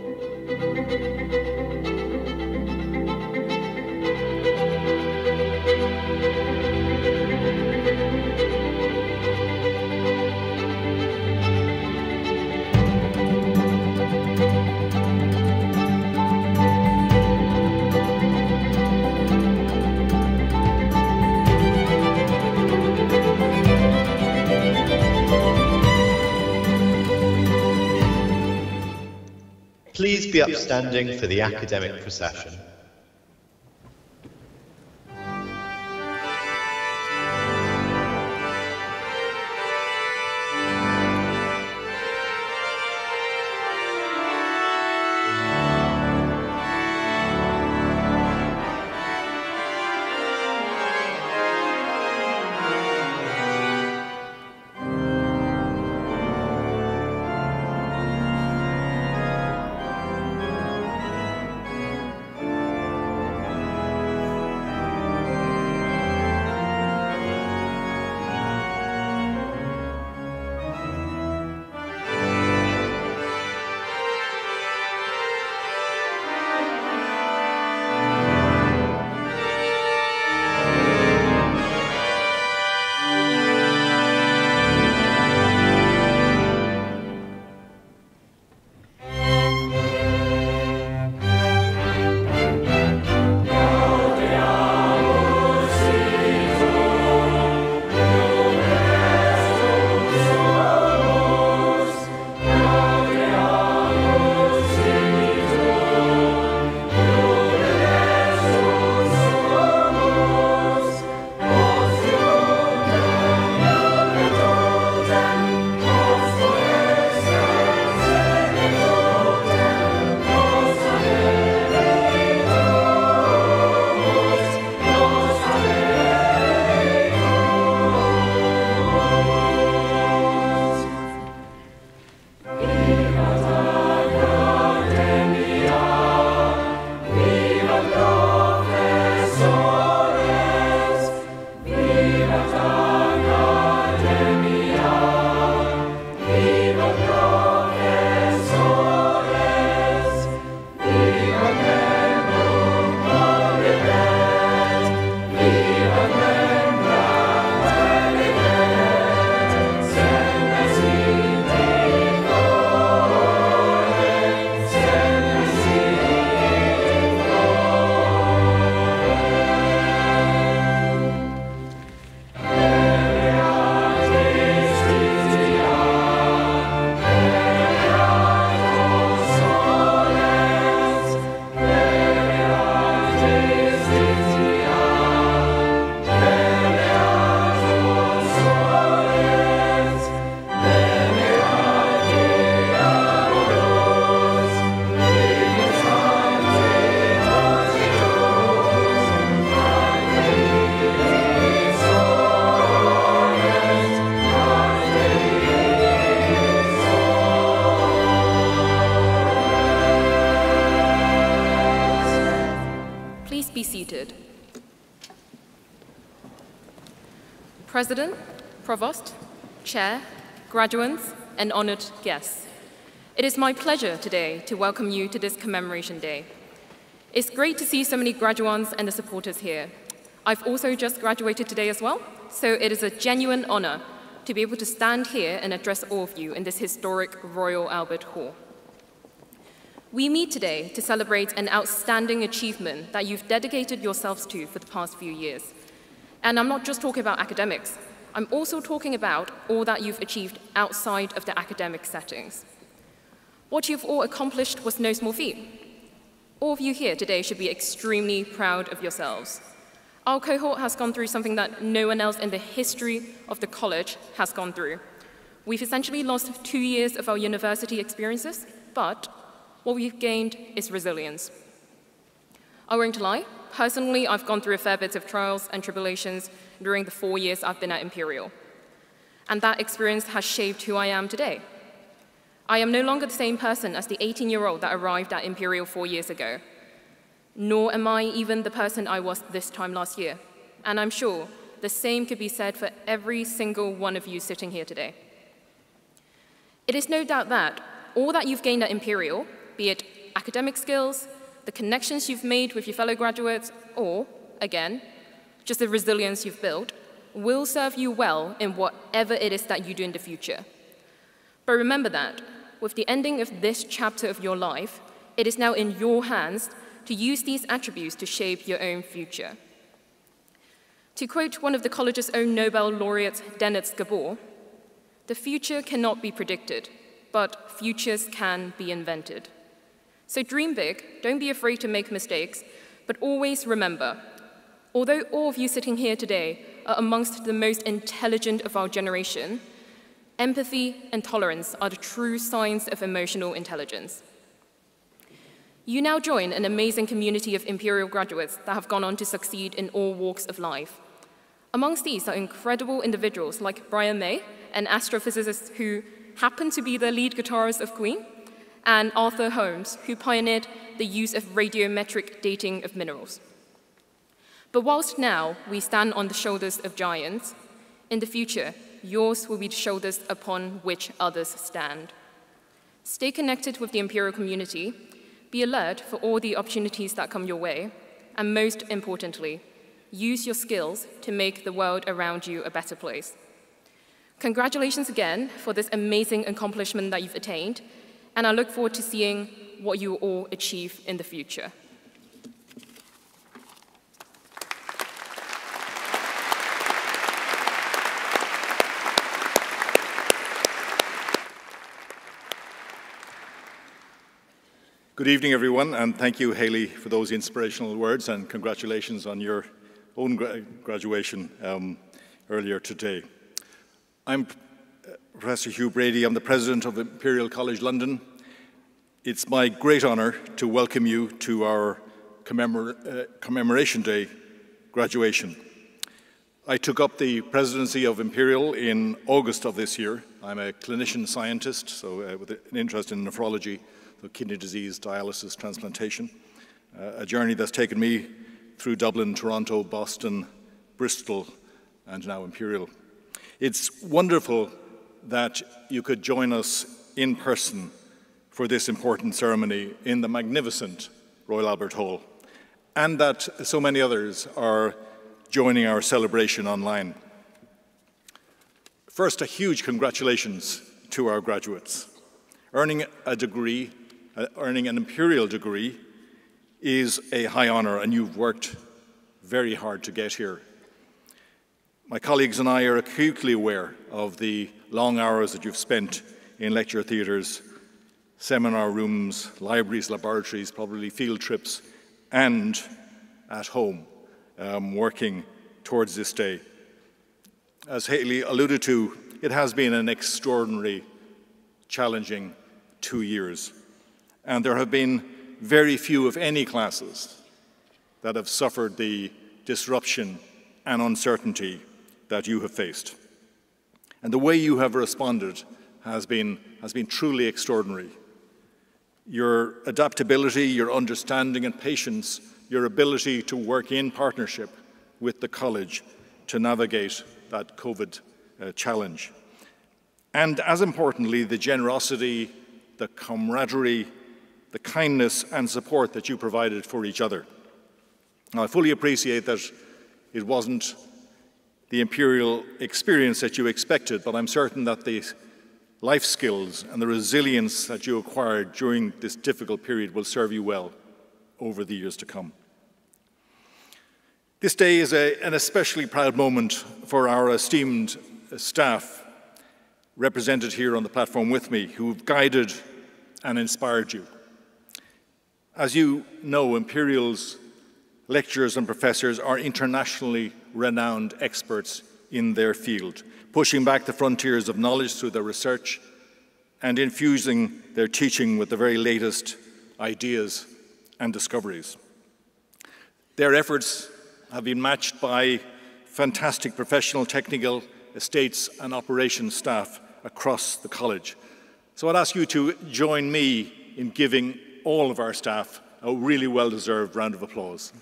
Please be upstanding for the academic procession. President, Provost, Chair, graduates, and honored guests. It is my pleasure today to welcome you to this Commemoration Day. It's great to see so many graduands and the supporters here. I've also just graduated today as well, so it is a genuine honor to be able to stand here and address all of you in this historic Royal Albert Hall. We meet today to celebrate an outstanding achievement that you've dedicated yourselves to for the past few years. And I'm not just talking about academics. I'm also talking about all that you've achieved outside of the academic settings. What you've all accomplished was no small feat. All of you here today should be extremely proud of yourselves. Our cohort has gone through something that no one else in the history of the college has gone through. We've essentially lost 2 years of our university experiences, but what we've gained is resilience. I won't lie, personally, I've gone through a fair bit of trials and tribulations during the 4 years I've been at Imperial. And that experience has shaped who I am today. I am no longer the same person as the 18-year-old that arrived at Imperial 4 years ago. Nor am I even the person I was this time last year. And I'm sure the same could be said for every single one of you sitting here today. It is no doubt that all that you've gained at Imperial be it academic skills, the connections you've made with your fellow graduates, or, again, just the resilience you've built, will serve you well in whatever it is that you do in the future. But remember that, with the ending of this chapter of your life, it is now in your hands to use these attributes to shape your own future. To quote one of the college's own Nobel laureates, Dennis Gabor, "The future cannot be predicted, but futures can be invented." So dream big, don't be afraid to make mistakes, but always remember, although all of you sitting here today are amongst the most intelligent of our generation, empathy and tolerance are the true signs of emotional intelligence. You now join an amazing community of Imperial graduates that have gone on to succeed in all walks of life. Amongst these are incredible individuals like Brian May, an astrophysicist who happened to be the lead guitarist of Queen, and Arthur Holmes, who pioneered the use of radiometric dating of minerals. But whilst now we stand on the shoulders of giants, in the future, yours will be the shoulders upon which others stand. Stay connected with the Imperial community, be alert for all the opportunities that come your way, and most importantly, use your skills to make the world around you a better place. Congratulations again for this amazing accomplishment that you've attained, and I look forward to seeing what you all achieve in the future. Good evening, everyone, and thank you, Hayley, for those inspirational words, and congratulations on your own graduation earlier today. I'm Professor Hugh Brady. I'm the President of Imperial College London. It's my great honour to welcome you to our Commemoration Day graduation. I took up the presidency of Imperial in August of this year. I'm a clinician scientist, so with an interest in nephrology, so kidney disease, dialysis, transplantation, a journey that's taken me through Dublin, Toronto, Boston, Bristol, and now Imperial. It's wonderful that you could join us in person for this important ceremony in the magnificent Royal Albert Hall, and that so many others are joining our celebration online. First, a huge congratulations to our graduates. Earning an Imperial degree is a high honour, and you've worked very hard to get here. My colleagues and I are acutely aware of the long hours that you've spent in lecture theatres, seminar rooms, libraries, laboratories, probably field trips, and at home, working towards this day. As Hayley alluded to, it has been an extraordinary, challenging 2 years. And there have been very few, if any, classes that have suffered the disruption and uncertainty that you have faced. And the way you have responded has been truly extraordinary. Your adaptability, your understanding and patience, your ability to work in partnership with the college to navigate that COVID challenge. And as importantly, the generosity, the camaraderie, the kindness and support that you provided for each other. Now, I fully appreciate that it wasn't the Imperial experience that you expected, but I'm certain that the life skills and the resilience that you acquired during this difficult period will serve you well over the years to come. This day is an especially proud moment for our esteemed staff represented here on the platform with me, who've guided and inspired you. As you know, Imperial's lecturers and professors are internationally renowned experts in their field, pushing back the frontiers of knowledge through their research and infusing their teaching with the very latest ideas and discoveries. Their efforts have been matched by fantastic professional, technical, estates and operations staff across the college. So I'd ask you to join me in giving all of our staff a really well-deserved round of applause.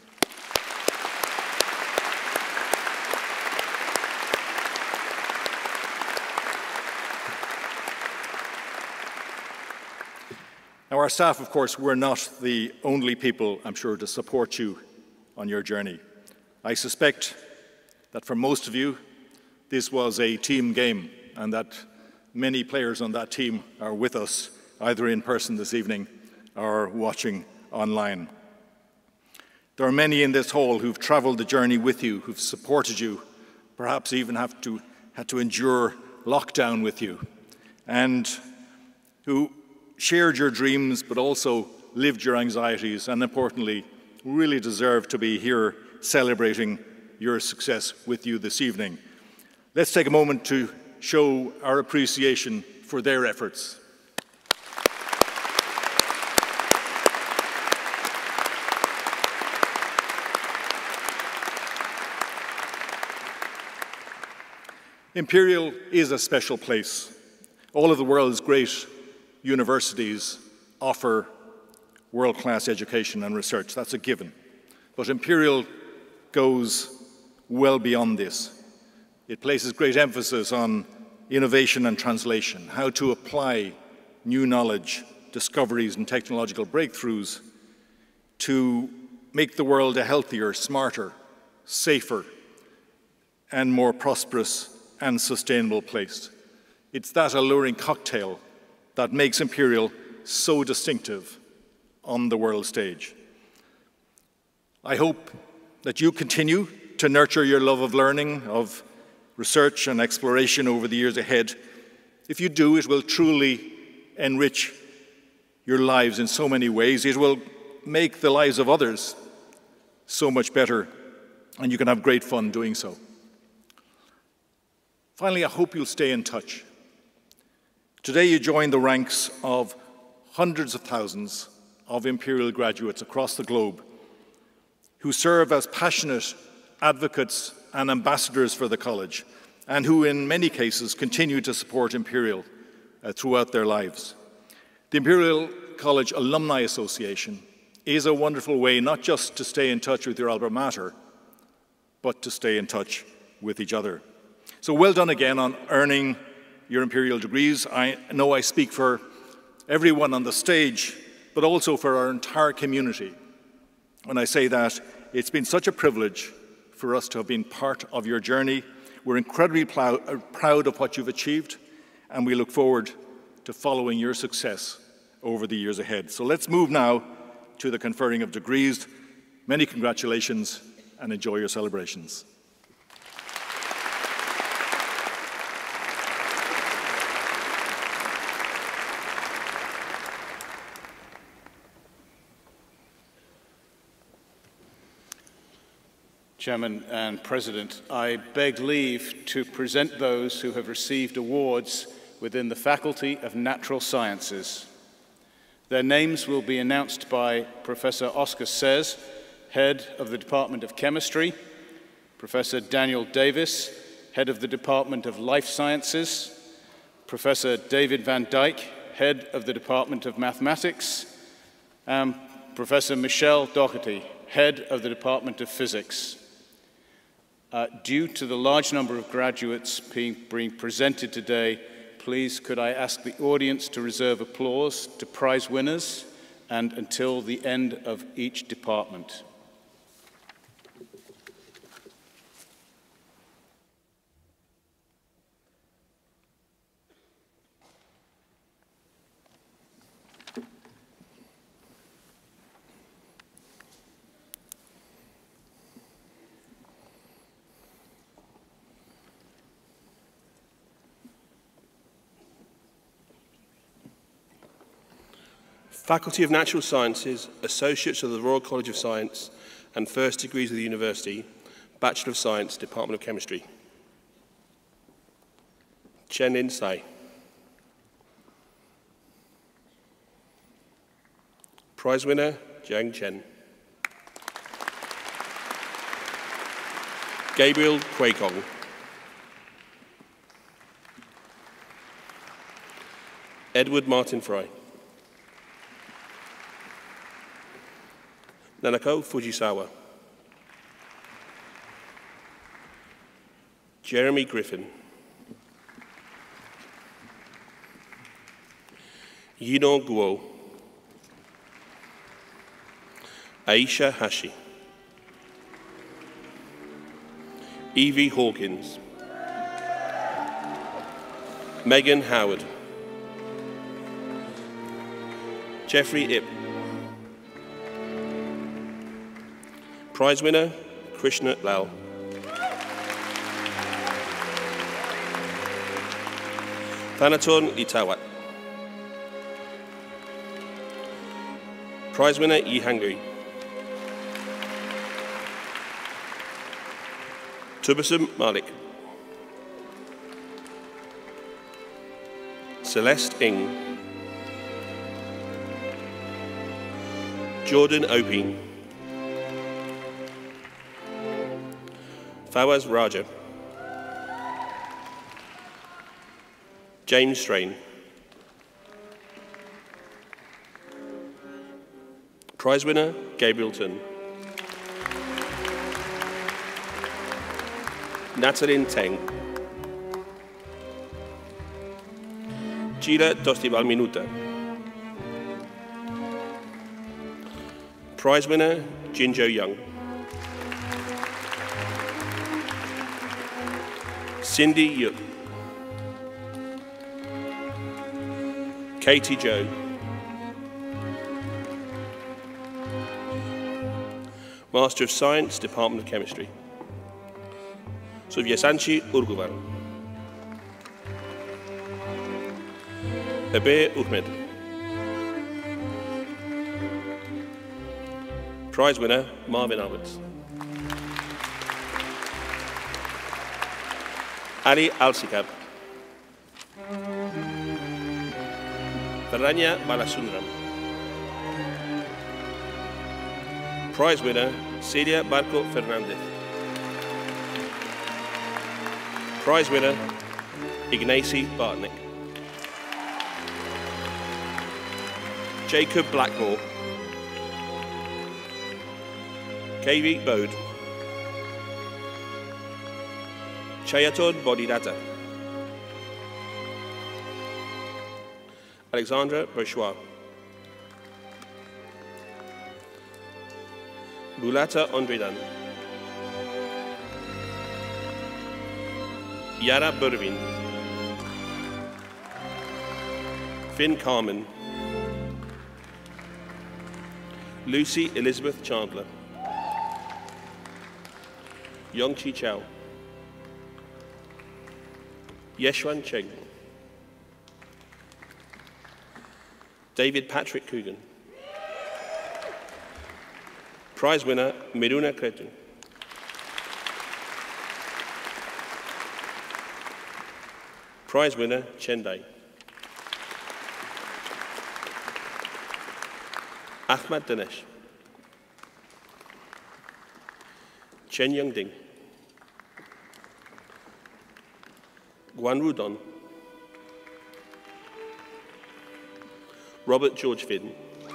Now, Now, our staff, of course, were not the only people, I'm sure, to support you on your journey. I suspect that for most of you, this was a team game, and that many players on that team are with us, either in person this evening or watching online. There are many in this hall who've traveled the journey with you, who've supported you, perhaps even had to endure lockdown with you, and who shared your dreams but also lived your anxieties, and importantly, really deserve to be here celebrating your success with you this evening. Let's take a moment to show our appreciation for their efforts. Imperial is a special place. All of the world's great universities offer world-class education and research. That's a given. But Imperial goes well beyond this. It places great emphasis on innovation and translation, how to apply new knowledge, discoveries and technological breakthroughs to make the world a healthier, smarter, safer and more prosperous and sustainable place. It's that alluring cocktail that makes Imperial so distinctive on the world stage. I hope that you continue to nurture your love of learning, of research and exploration over the years ahead. If you do, it will truly enrich your lives in so many ways. It will make the lives of others so much better, and you can have great fun doing so. Finally, I hope you'll stay in touch. Today you join the ranks of hundreds of thousands of Imperial graduates across the globe who serve as passionate advocates and ambassadors for the college, and who in many cases continue to support Imperial throughout their lives. The Imperial College Alumni Association is a wonderful way not just to stay in touch with your alma mater, but to stay in touch with each other. So well done again on earning your Imperial degrees. I know I speak for everyone on the stage, but also for our entire community when I say that it's been such a privilege for us to have been part of your journey. We're incredibly proud of what you've achieved, and we look forward to following your success over the years ahead. So let's move now to the conferring of degrees. Many congratulations, and enjoy your celebrations. Chairman and President, I beg leave to present those who have received awards within the Faculty of Natural Sciences. Their names will be announced by Professor Oscar Sez, Head of the Department of Chemistry, Professor Daniel Davis, Head of the Department of Life Sciences, Professor David Van Dyke, Head of the Department of Mathematics, and Professor Michelle Doherty, Head of the Department of Physics. Due to the large number of graduates being presented today, please could I ask the audience to reserve applause to prize winners and until the end of each department. Faculty of Natural Sciences, Associates of the Royal College of Science, and First Degrees of the University, Bachelor of Science, Department of Chemistry. Chen Lin Sai. Prize winner, Jiang Chen. Gabriel Kui Kong. Edward Martin Fry. Nanako Fujisawa. Jeremy Griffin. Yino Guo. Aisha Hashi, Evie Hawkins, Megan Howard, Jeffrey Ip, prize winner Krishna Lal, Thanaton Litawat, prize winner Yi Hangui, Tubasum Malik, Celeste Ing, Jordan Opine, Fawaz Raja, James Strain, prize winner Gabriel Tun, Natalie Teng, Gila Dostibal Minuta, prize winner Jinjo Young, Cindy Yuk, Katie Joe, Master of Science, Department of Chemistry, Suvyasanchi Urguvan, Abe Ahmed, prize winner Marvin Alberts, Ali Alsikab, Varanya Balasundram, prize winner Celia Barco Fernandez, prize winner Ignacy Bartnick, Jacob Blackmore, KV Bode, Chayaton Bodhidata, Alexandra Bourgeois, Bulata Andredan, Yara Burvin, Finn Carmen, Lucy Elizabeth Chandler, Yongchi Chow, Yeshwan Cheng, David Patrick Coogan, prize winner Miruna Kretu, prize winner Chendai, Ahmad Dinesh, Chen Young Ding, Guan Rudon, Robert George Finn,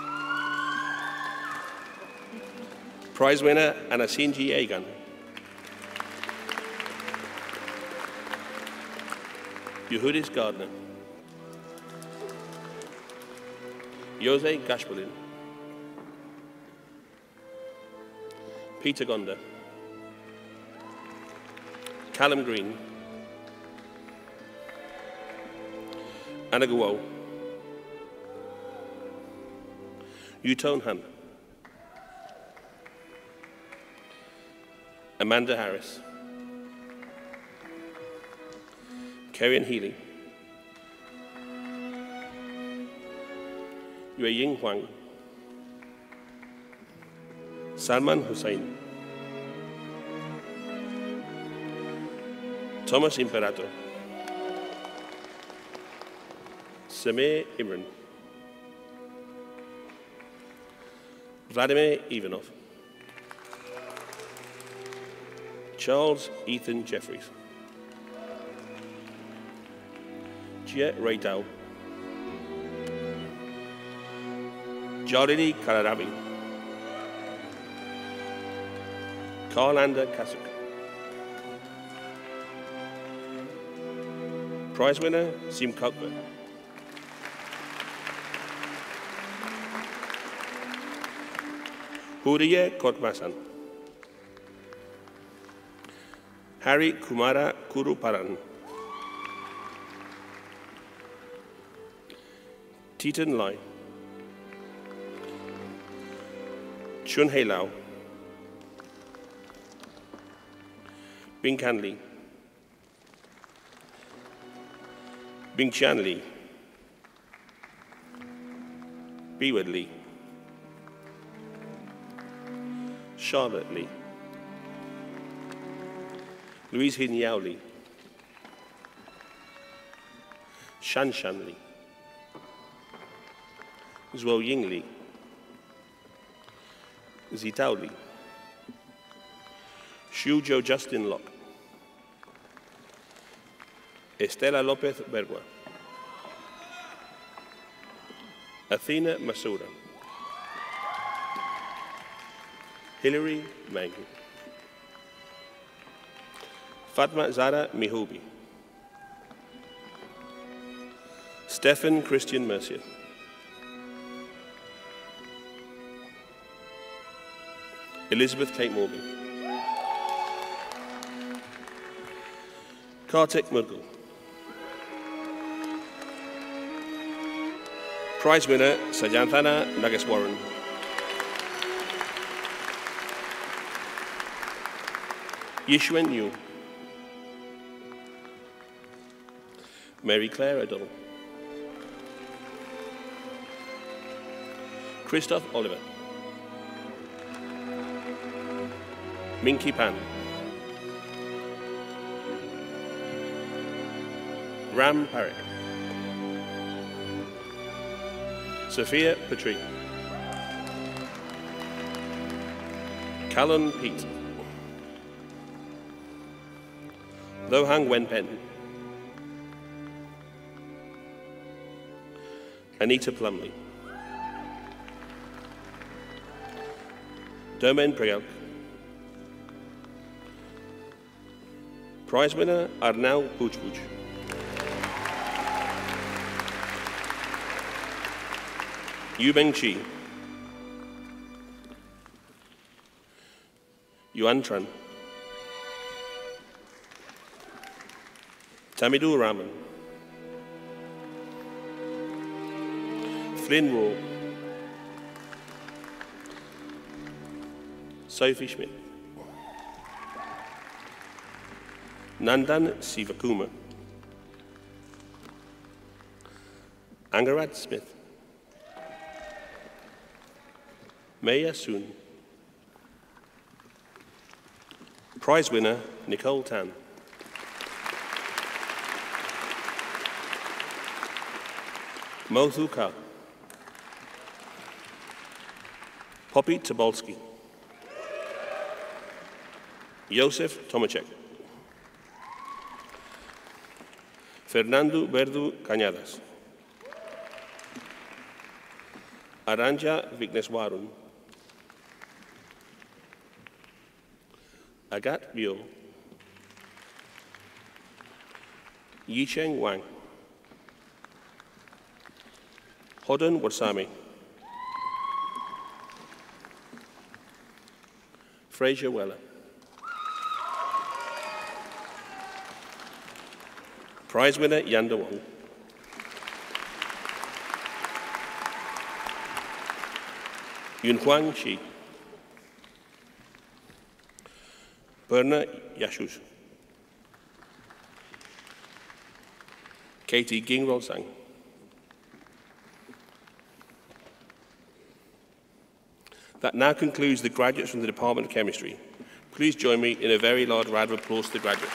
prize winner Anasinji Egan, Yehudis Gardner, Jose Gashpolin, Peter Gonda, Callum Green, Anna Guo, Yutone Han, Amanda Harris, Karen Healy, Yue Ying Huang, Salman Hussain, Thomas Imperator, Samir Imran, Vladimir Ivanov, Charles Ethan Jeffries, Jia Reidal, Jardini Kalarabi, Carlander Kasuk, prize winner Sim Kokber, Huriye Kotmasan. Hari Kumara Kuruparan. Titan Lai. Chun Hei Lao. Bing Kan Li. Bing Chan Li. Biwad Li. Charlotte Li. Louise Hin Yao Li. Shan Shan Li. Zhuo Ying Li. Zitao Li. Xiuzhou Justin Locke. Estela Lopez Bergua. Athena Masura. Hilary Mangu. Fatma Zara Mihobi. Stefan Christian Mercier. Elizabeth Kate Morgan. Kartik Mudgal. Prize winner Sajanthana Nageswaran. Yishwen Yu. Mary Claire Adol. Christoph Oliver. Minky Pan. Ram Parik. Sophia Petrie. Callan Pete. Lohang Wenpen. Anita Plumley. Domain Priok. Prize winner Arnau Puchpuch. Yubeng Chi. Yuan Tran. Tamidou Raman. Flynn Raw. Sophie Schmidt. Nandan Sivakuma. Angarat Smith. Maya Soon. Prize winner Nicole Tan. Mothu Ka. Poppy Tobolsky. Josef Tomacek. Fernando Verdu Cañadas. Aranja Vigneswarun. Agat Bio. Yicheng Wang. Hodan Warsame. Fraser Weller. Prize winner Yanda Wong. Yunhuang Shi. Berna Yashus. Katie Gingrol Sang. That now concludes the graduates from the Department of Chemistry. Please join me in a very loud round of applause to the graduates.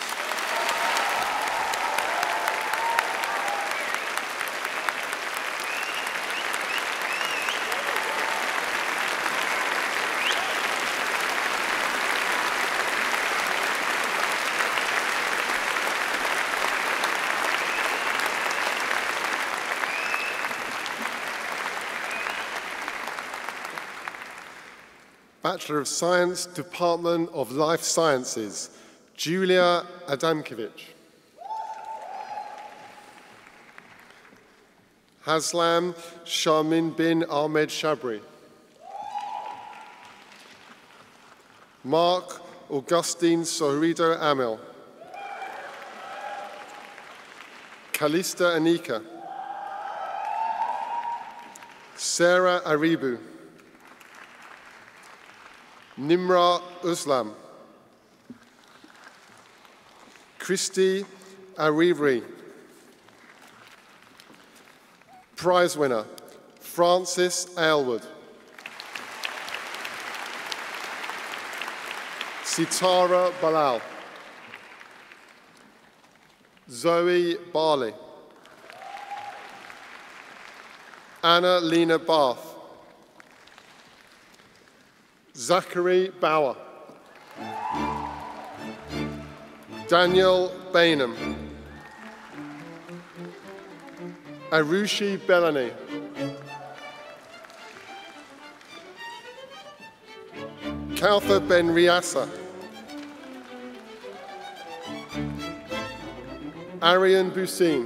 Bachelor of Science, Department of Life Sciences, Julia Adamkiewicz. Haslam Shamin bin Ahmed Shabri. Mark Augustine Sorido Amil, Kalista Anika, Sarah Aribu, Nimra Uslam, Christy Arivri. Prize winner, Francis Aylward. Sitara Balal. Zoe Barley. Anna Lena Barth. Zachary Bauer. Daniel Bainham. Arushi Bellany. Kautha Ben Riasa. Arian Busin.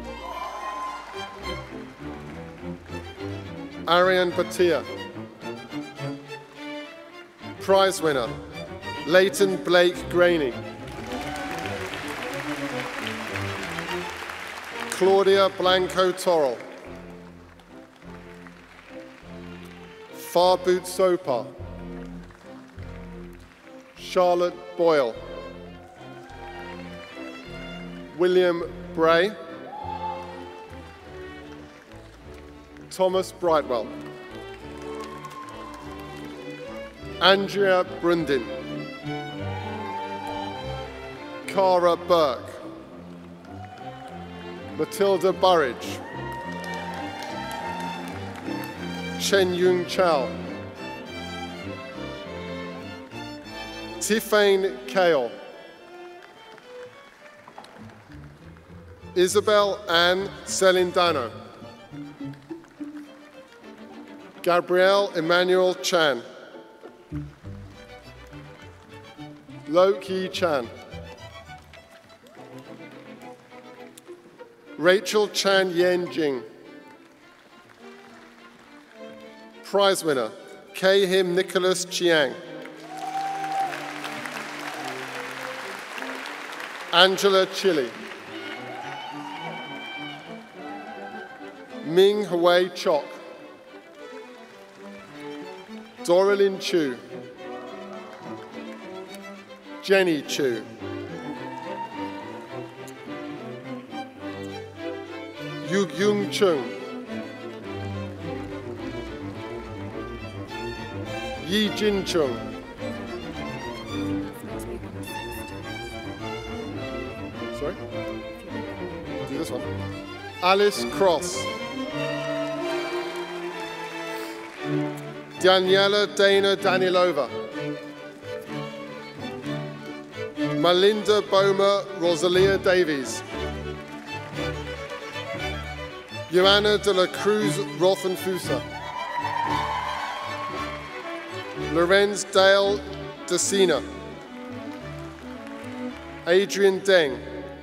Arian Batia. Prize winner, Leighton Blake Graney. Claudia Blanco Torrell. Farboot Sopar. Charlotte Boyle. William Bray. Thomas Brightwell. Andrea Brundin. Cara Burke. Matilda Burridge. Chen Yung Chow. Tiffane Kale. Isabel Ann Celindano. Gabrielle Emmanuel Chan. Lo Ki Chan. Rachel Chan Yen Jing. Prize winner, K. Him Nicholas Chiang. Angela Chili. Ming Hui Chok. Doralyn Chu. Jenny Chu. Yu Yung Chung. Yi Jin Chung. Sorry? Do this one. Alice Cross. Daniela Dana Danilova. Melinda Boma Rosalia Davies. Joanna de la Cruz Rothenfusa. Lorenz Dale Decina. Adrian Deng.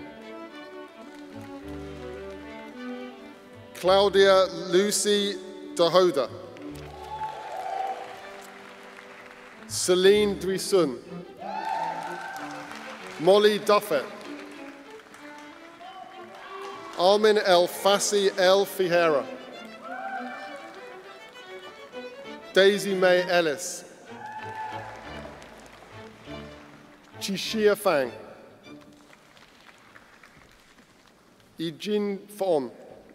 Claudia Lucy Dahoda. Celine Duisun. Molly Duffett. Almin El Fassi El Fijera. Daisy May Ellis. Chishia Fang. Ejin Fon.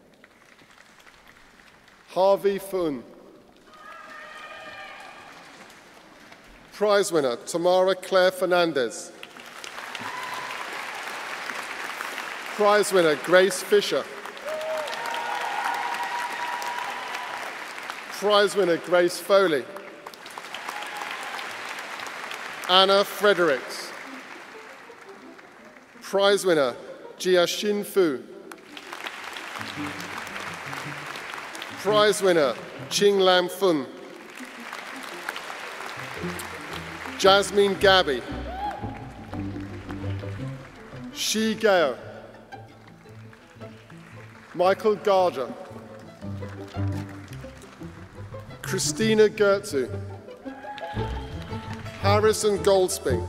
Harvey Fun. Prize winner, Tamara Claire Fernandez. Prize winner, Grace Fisher. Prize winner, Grace Foley. Anna Fredericks. Prize winner, Jia Xin Fu. Prize winner, Ching Lam Fun. Jasmine Gabby. Shi Gao. Michael Garger. Christina Gertzu. Harrison Goldsping,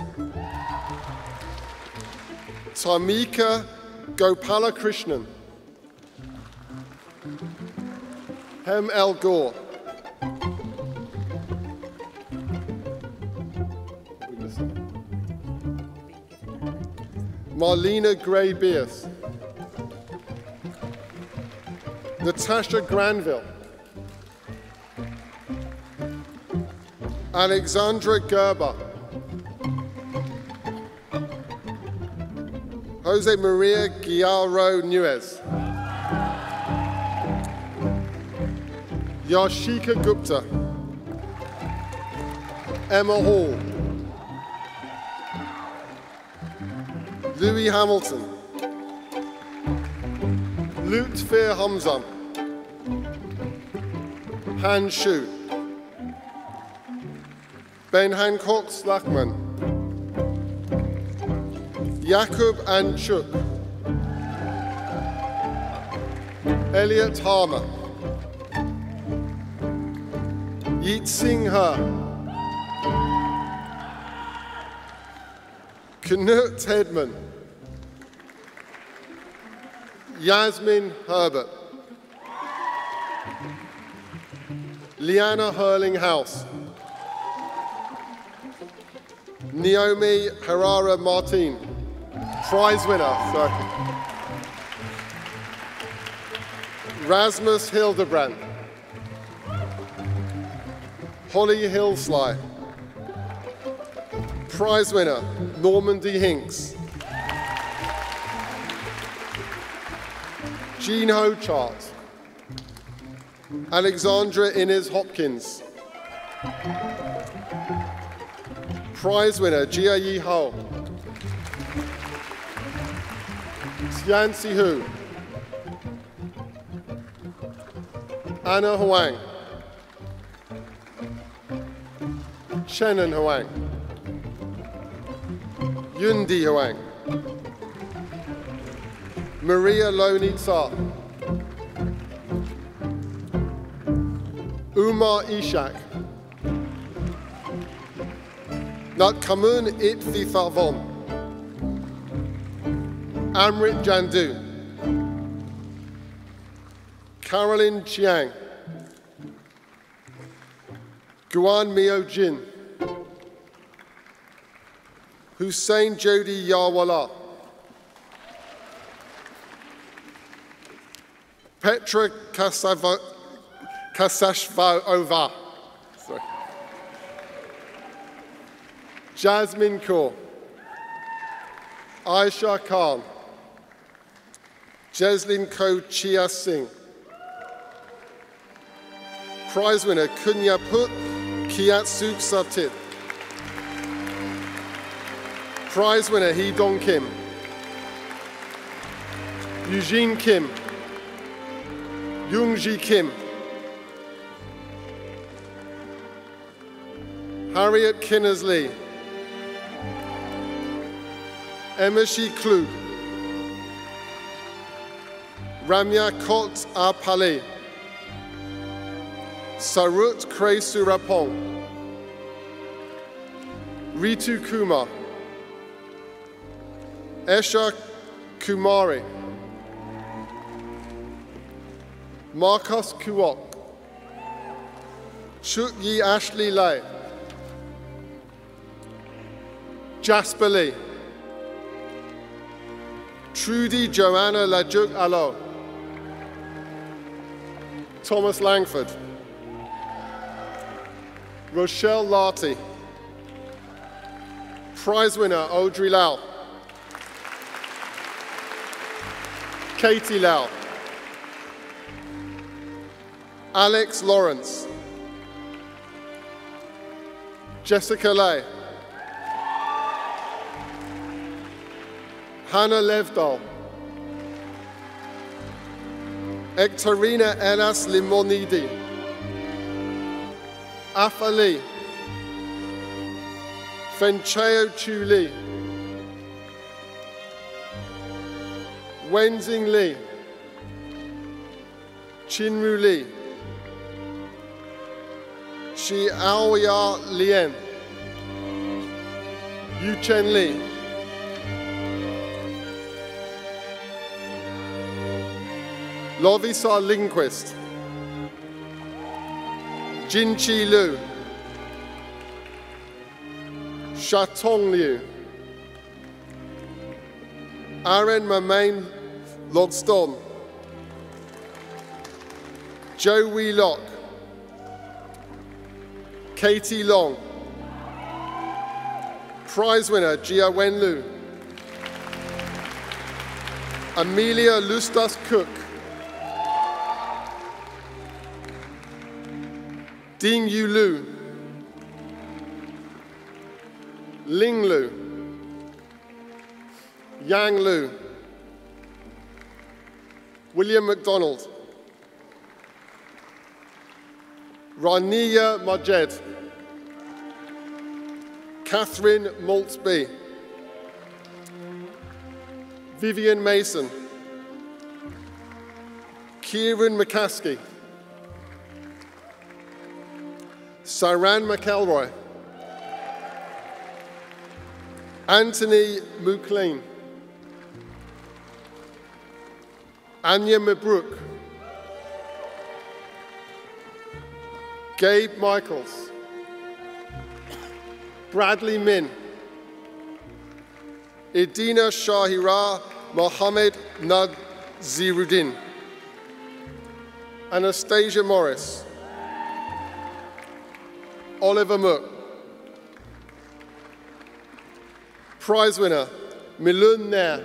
Tamika Gopalakrishnan, Hem L. Gore, Marlena Gray Beers, Natasha Granville, Alexandra Gerber, Jose Maria Guiaro Nuez, Yashika Gupta, Emma Hall, Louis Hamilton, Lutfir Hamza, Han Shu, Ben Hancock Slachman, Jakub Anchuk, Elliot Harmer, Yeet Singh He, Knut Hedman, Yasmin Herbert, Liana Hurling House, Naomi Herrera Martin, prize winner, sorry. Rasmus Hildebrand, Holly Hillsly, prize winner, Normandy Hinks, Jean Hochart, Alexandra Inez Hopkins, prize winner, Jia Yi Ho, Tian Si Hu, Anna Huang, Shannon Huang, Yundi Huang, Maria Lonitsa, Umar Ishak, Nat Kamun Itfi Farvon, Amrit Jandu, Carolyn Chiang, Guan Mio Jin, Hussein Jodi Yawala, Petra Kasashvaova, sorry. Jasmine Kaur, Aisha Khan, Jeslyn Ko Chia Singh, prize winner Kunya Put Kiatsu Satit, prize winner Hee Dong Kim, Eugene Kim, Youngji Kim, Harriet Kinnersley, Emishi Klug, Ramya Kot Apale, Sarut Kray Surapong, Ritu Kumar, Esha Kumari, Marcus Kuok, Chukyi Ashley Lay, Jasper Lee, Trudy Joanna Lajuk Alo, Thomas Langford, Rochelle Larty, prize winner Audrey Lau, Katie Lau, Alex Lawrence, Jessica Lay, Hannah Levdal, Ekterina Elas Limonidi, Afa Lee, Fencheo Chu Lee, Wenzing Lee, Chinru Lee, Shi Aoya Lien, Yu Chen Li. Lovisa Lindqvist. Jin Chi Lu. Shatong Liu. Aaron Mamain Lodston. Joe Wee Lock. Katie Long. Prize winner Jia Wen Lu. Amelia Lustas Cook. Ding Yu Lu. Ling Lu. Yang Lu. William McDonald. Rania Majed. Catherine Maltby. Vivian Mason. Kieran McCaskey. Saran McElroy. Anthony Muclean. Anya Mabrook. Gabe Michaels. Bradley Min. Idina Shahira Mohammed Naziruddin. Anastasia Morris. Oliver Mook. Prize winner, Milun Nair.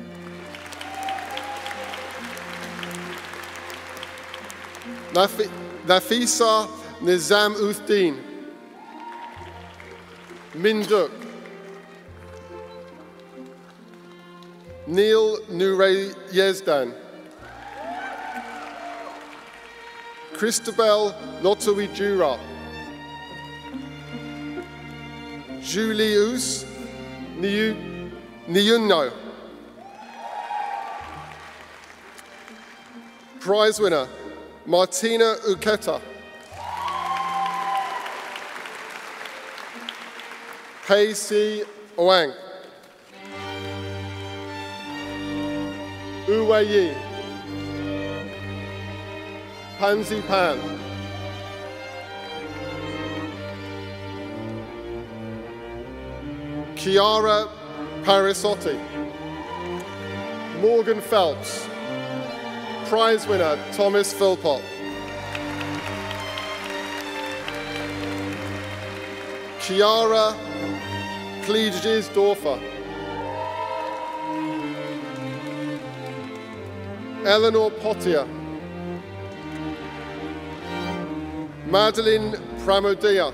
Nafisa Nizam Uddin. Minduk. Neil Nure Yezdan. Christabel Lotowi Jura. Julius Niyunno. Prize winner, Martina Uketa. Pei Si Oang. Uwei Yi. Pansy Pan. Chiara Parisotti. Morgan Phelps. Prize winner, Thomas Philpott. Chiara Kliedges-Dorfer. Eleanor Pottier. Madeline Pramodia.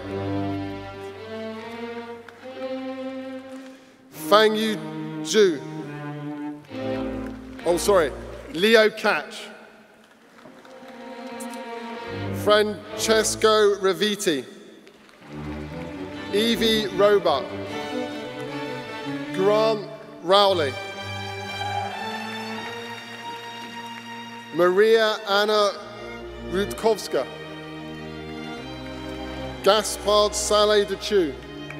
Fang Yu Zhu. Oh, sorry. Leo Catch. Francesco Raviti. Evie Roebuck. Grant Rowley. Maria Anna Rutkowska. Gaspard Saleh de Chu.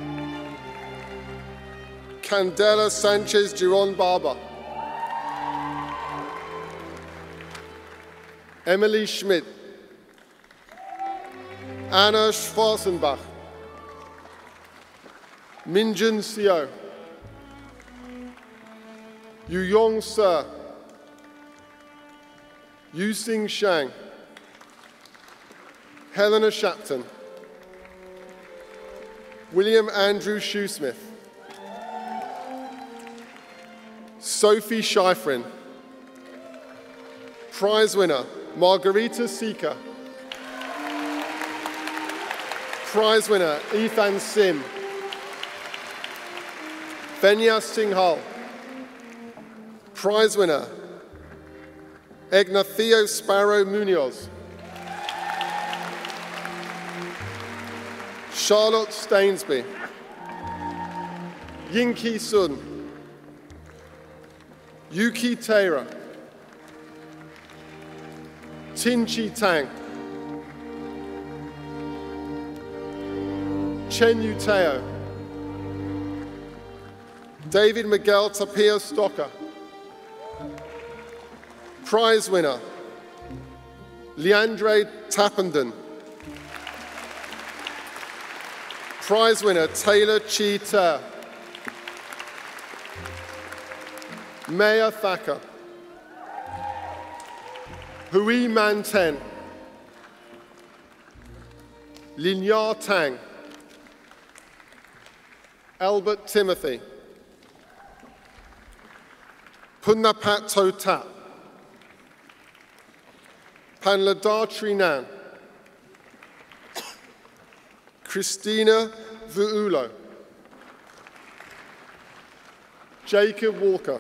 Candela Sanchez Giron Barber. Emily Schmidt. Anna Schwarzenbach. Minjun Seo. Yu Yong Sir. Yu Sing Shang. Helena Shapton. William Andrew Shoesmith. Sophie Schifrin. Prize winner, Margarita Sika. Prize winner, Ethan Sim. Venya Singhal. Prize winner, Ignacio Sparrow Munoz. Charlotte Stainsby. Yinki Sun. Yuki Taira. Tin-Chi Tang. Chen Yu Teo. David Miguel Tapio Stocker. Prize winner, Leandre Tappenden. Prize winner, Taylor Chi Ter. Maya Thacker. Hui Man Ten. Linyar Tang. Albert Timothy. Punnapat Totap. Panladar Trinan. Christina Vuulo. Jacob Walker.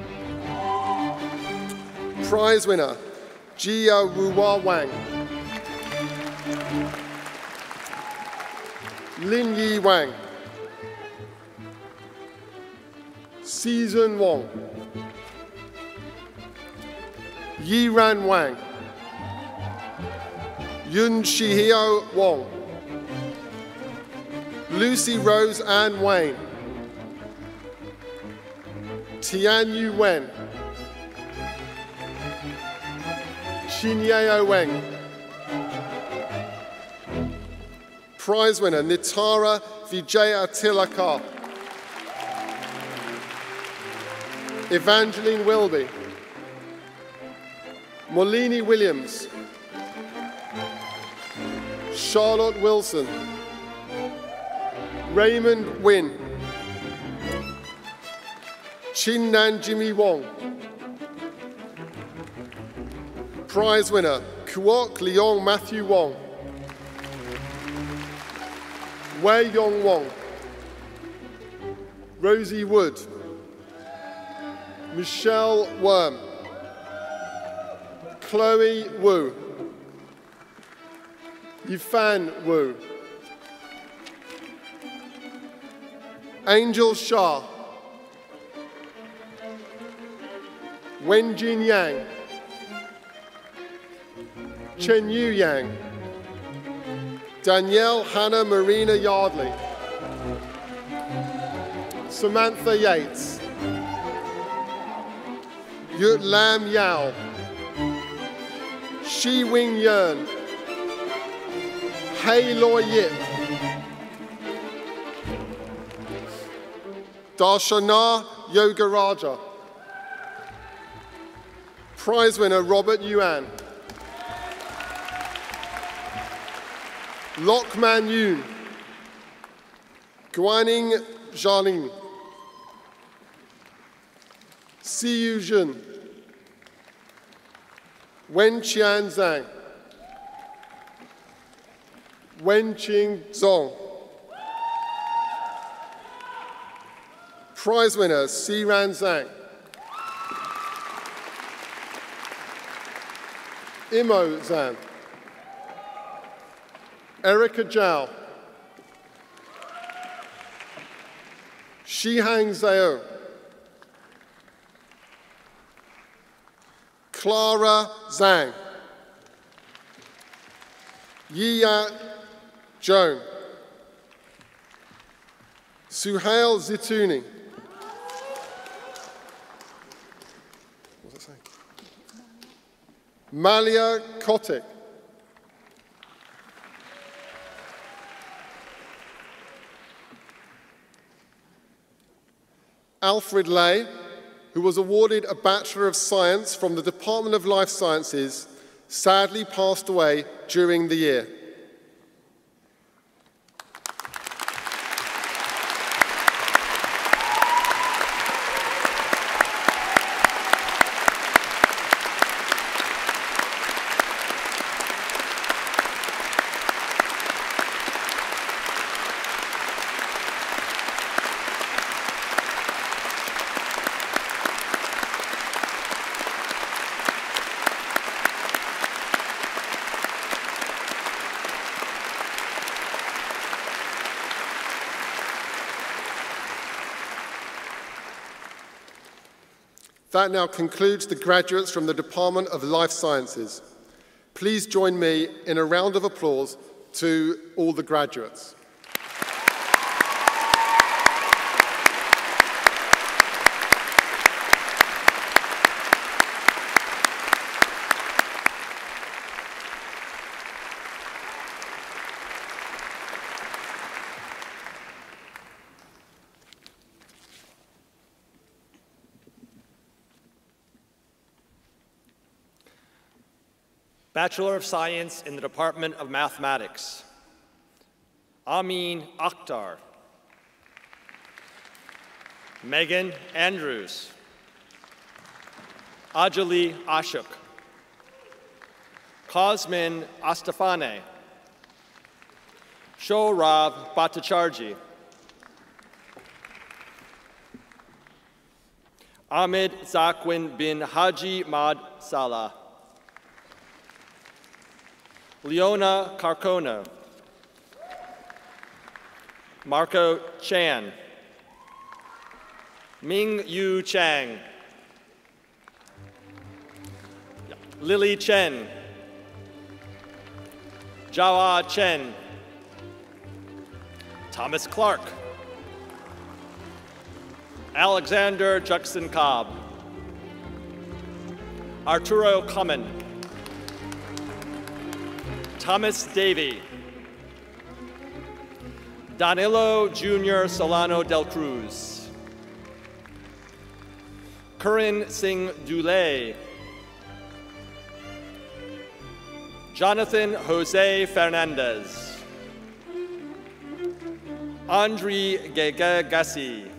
Prize winner, Jia Ruwa Wang. Lin Yi Wang. Season Wong. Yi Ran Wang. Yun Shihio Wong. Lucy Rose Ann Wayne. Tian Yu Wen. Shinyeo Weng. Prize winner, Nitara Vijaya Tilakar. Evangeline Wilby. Molini Williams. Charlotte Wilson. Raymond Wynn. Chin Nan Jimmy Wong. Prize winner, Kuok Leong Matthew Wong. Wei Yong Wong. Rosie Wood. Michelle Worm. Chloe Wu. Yifan Wu. Angel Shah. Wenjin Yang. Chen Yu Yang. Danielle Hannah Marina Yardley. Samantha Yates. Yut Lam Yao. Shi Wing Yearn. Hei Loy Yip. Darshana Yogaraja. Prize winner, Robert Yuan. Lokman Yoon. Guaning Zhaling. Siyu Jun. Wen Qian Zhang. Wen Qing Zong. Prize winner, Siran Zhang. Imo Zhang. Erica Zhao. Shihang Zhao. Clara Zhang. Yiya Joan. Suhail Zitouni. What's that saying? Malia Kotick. Alfred Lay, who was awarded a Bachelor of Science from the Department of Life Sciences, sadly passed away during the year. That now concludes the graduates from the Department of Life Sciences. Please join me in a round of applause to all the graduates. Bachelor of Science in the Department of Mathematics, Amin Akhtar. Megan Andrews. Ajali Ashok. Cosmin Astafane. Shorav Bhattacharjee. Ahmed Zakwin bin Haji Mad Salah. Leona Carcona. Marco Chan. Ming Yu Chang. Lily Chen. Jawa Chen. Thomas Clark. Alexander Juxon Cobb. Arturo Common. Thomas Davey. Danilo Jr. Solano del Cruz. Corinne Singh Dulé. Jonathan Jose Fernandez. Andre Gegassi.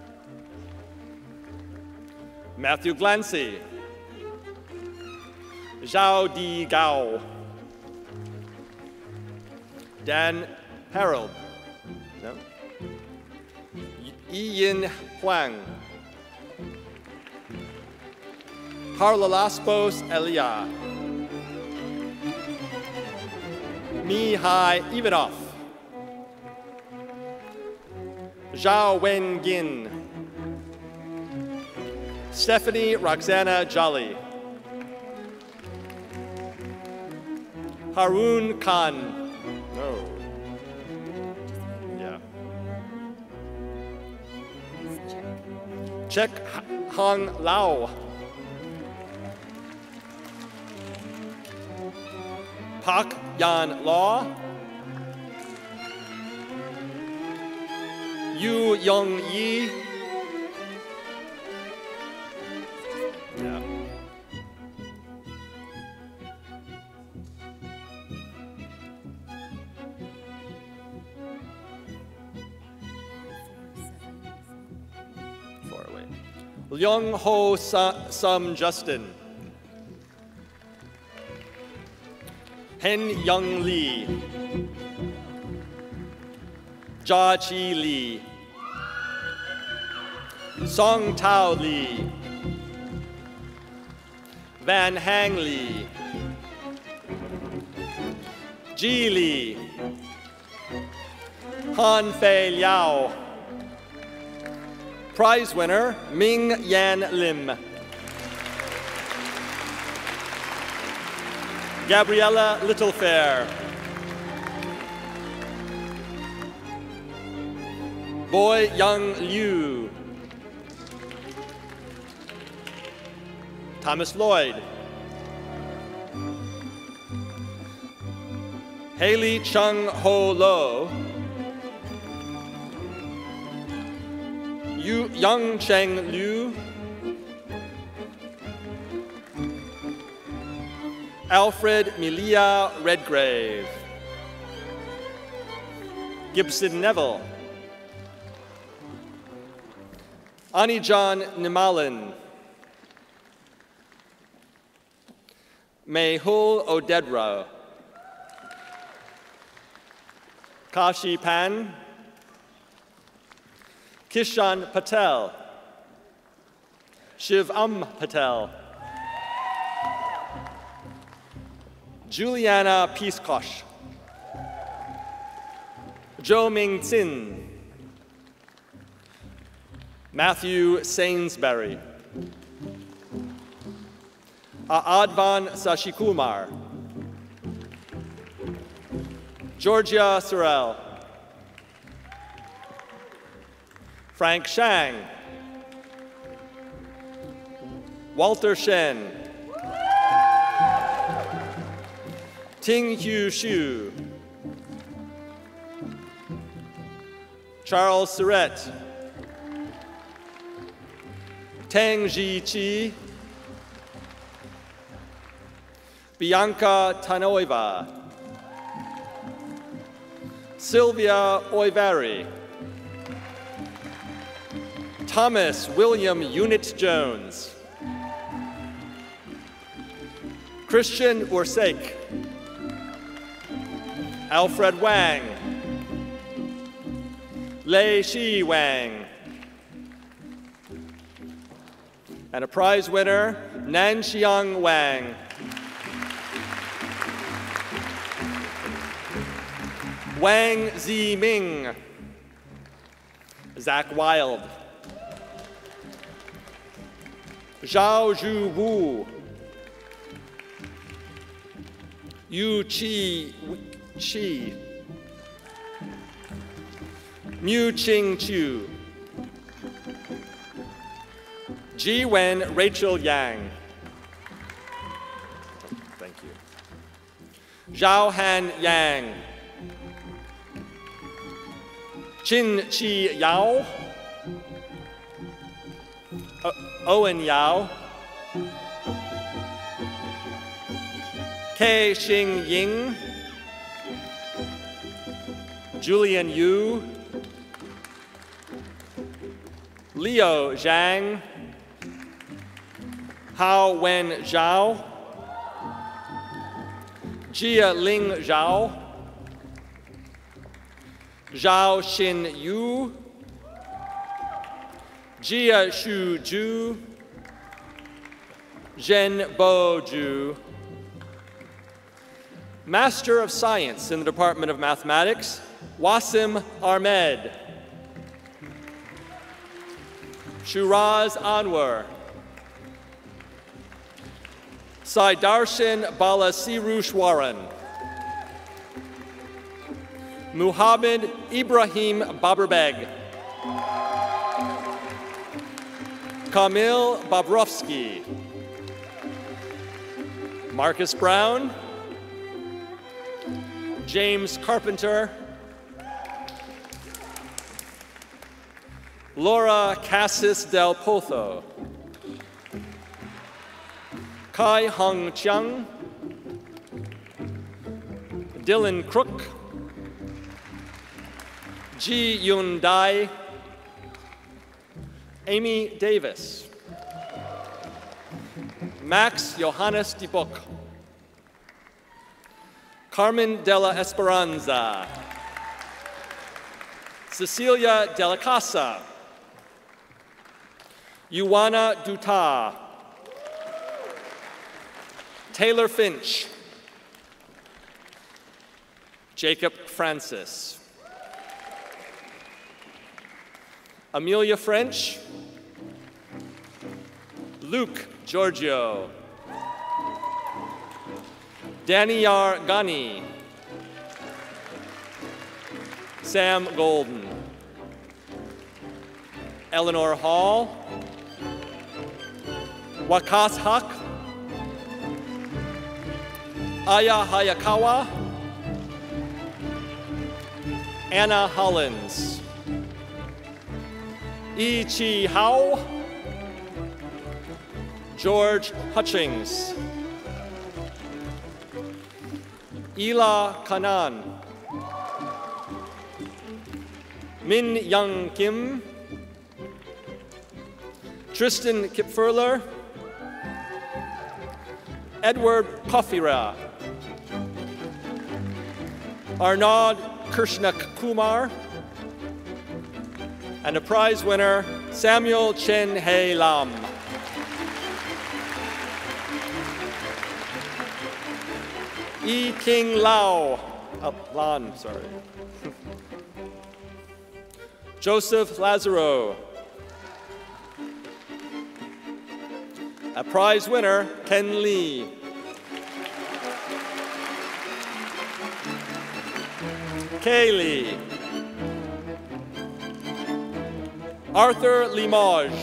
Matthew Glancy. Zhao Di Gao. Dan Harold. No. Ian Huang. Harlalaspos Elia. Mihai Ivanov. Zhao Wengin. Stephanie Roxana Jolly. Harun Khan. No. Yeah. Chek Hong Lao. Pak Yan Law. Yu Young Yi. Yeah. Far away. Leung Ho Sum Justin. Hen Young Lee. Jia Chi Lee. Song Tao Lee. Van Hang Lee. Ji Lee. Han Fei Liao. Prize winner, Ming Yan Lim. Gabriella Littlefair. Boy Young Liu. Thomas Lloyd. Haley Chung Ho Lo. Young Cheng Liu. Alfred Milia Redgrave. Gibson Neville. Anijan Nimalin. Mehul Odedra. Kashi Pan. Kishan Patel. Shivam Patel. Juliana Piskosh. Zhou Ming Tsin. Matthew Sainsbury. Advan Sashikumar. Georgia Sorrell. Frank Shang. Walter Shen. Ting Hu Shu. Charles Surratt. Tang Ji Chi. Bianca Tanoiva, Sylvia Oivari, Thomas William Unit Jones, Christian Ursake, Alfred Wang, Lei Shi Wang, and a prize winner, Nanxiang Wang. Wang Ziming, Zach Wild, Zhao Zhu Wu, Yu Chi Chi, Mu Ching Chu, Ji Wen Rachel Yang. Thank you. Zhao Han Yang, Chin Chi Yao, Owen Yao, Kei Xing Ying, Julian Yu, Leo Zhang, Hao Wen Zhao, Jia Ling Zhao, Zhao Xin Yu, Jia Shu Ju, Zhen Bo Ju. Master of Science in the Department of Mathematics, Wasim Ahmed. Shuraz Anwar. Saidarshan Balasirushwaran. Muhammad Ibrahim Baberbeg. Kamil Bobrovsky. Marcus Brown. James Carpenter. Laura Cassis Del Pozo. Kai Hong Chiang. Dylan Crook. Ji Yun Dai. Amy Davis. Max Johannes de Bock. Carmen de la Esperanza. Cecilia de la Casa. Yuana Duta. Taylor Finch. Jacob Francis. Amelia French. Luke Giorgio. Daniyar Ghani. Sam Golden. Eleanor Hall. Wakas Hak. Aya Hayakawa. Anna Hollins. Yi Chi Hao. George Hutchings. Ela Kanan. Min Young Kim. Tristan Kipfurler. Edward Kofira. Arnaud Krishnak Kumar. And a prize winner, Samuel Chen He Lam. Yi King Lau. Lan, sorry. Joseph Lazaro. A prize winner, Ken Lee. Kaylee. Arthur Limoges.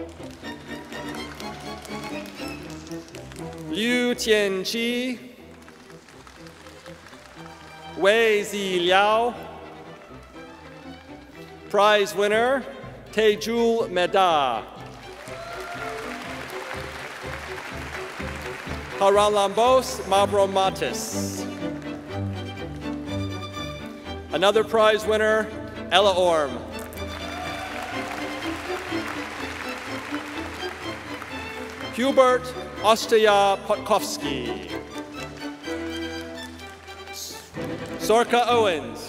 Liu Tianqi. Wei Zi Liao. Prize winner, Tejul Meda. Haralambos Mavromatis. Another prize winner, Ella Orm. Hubert Ostia Potkovsky. Sorka Owens.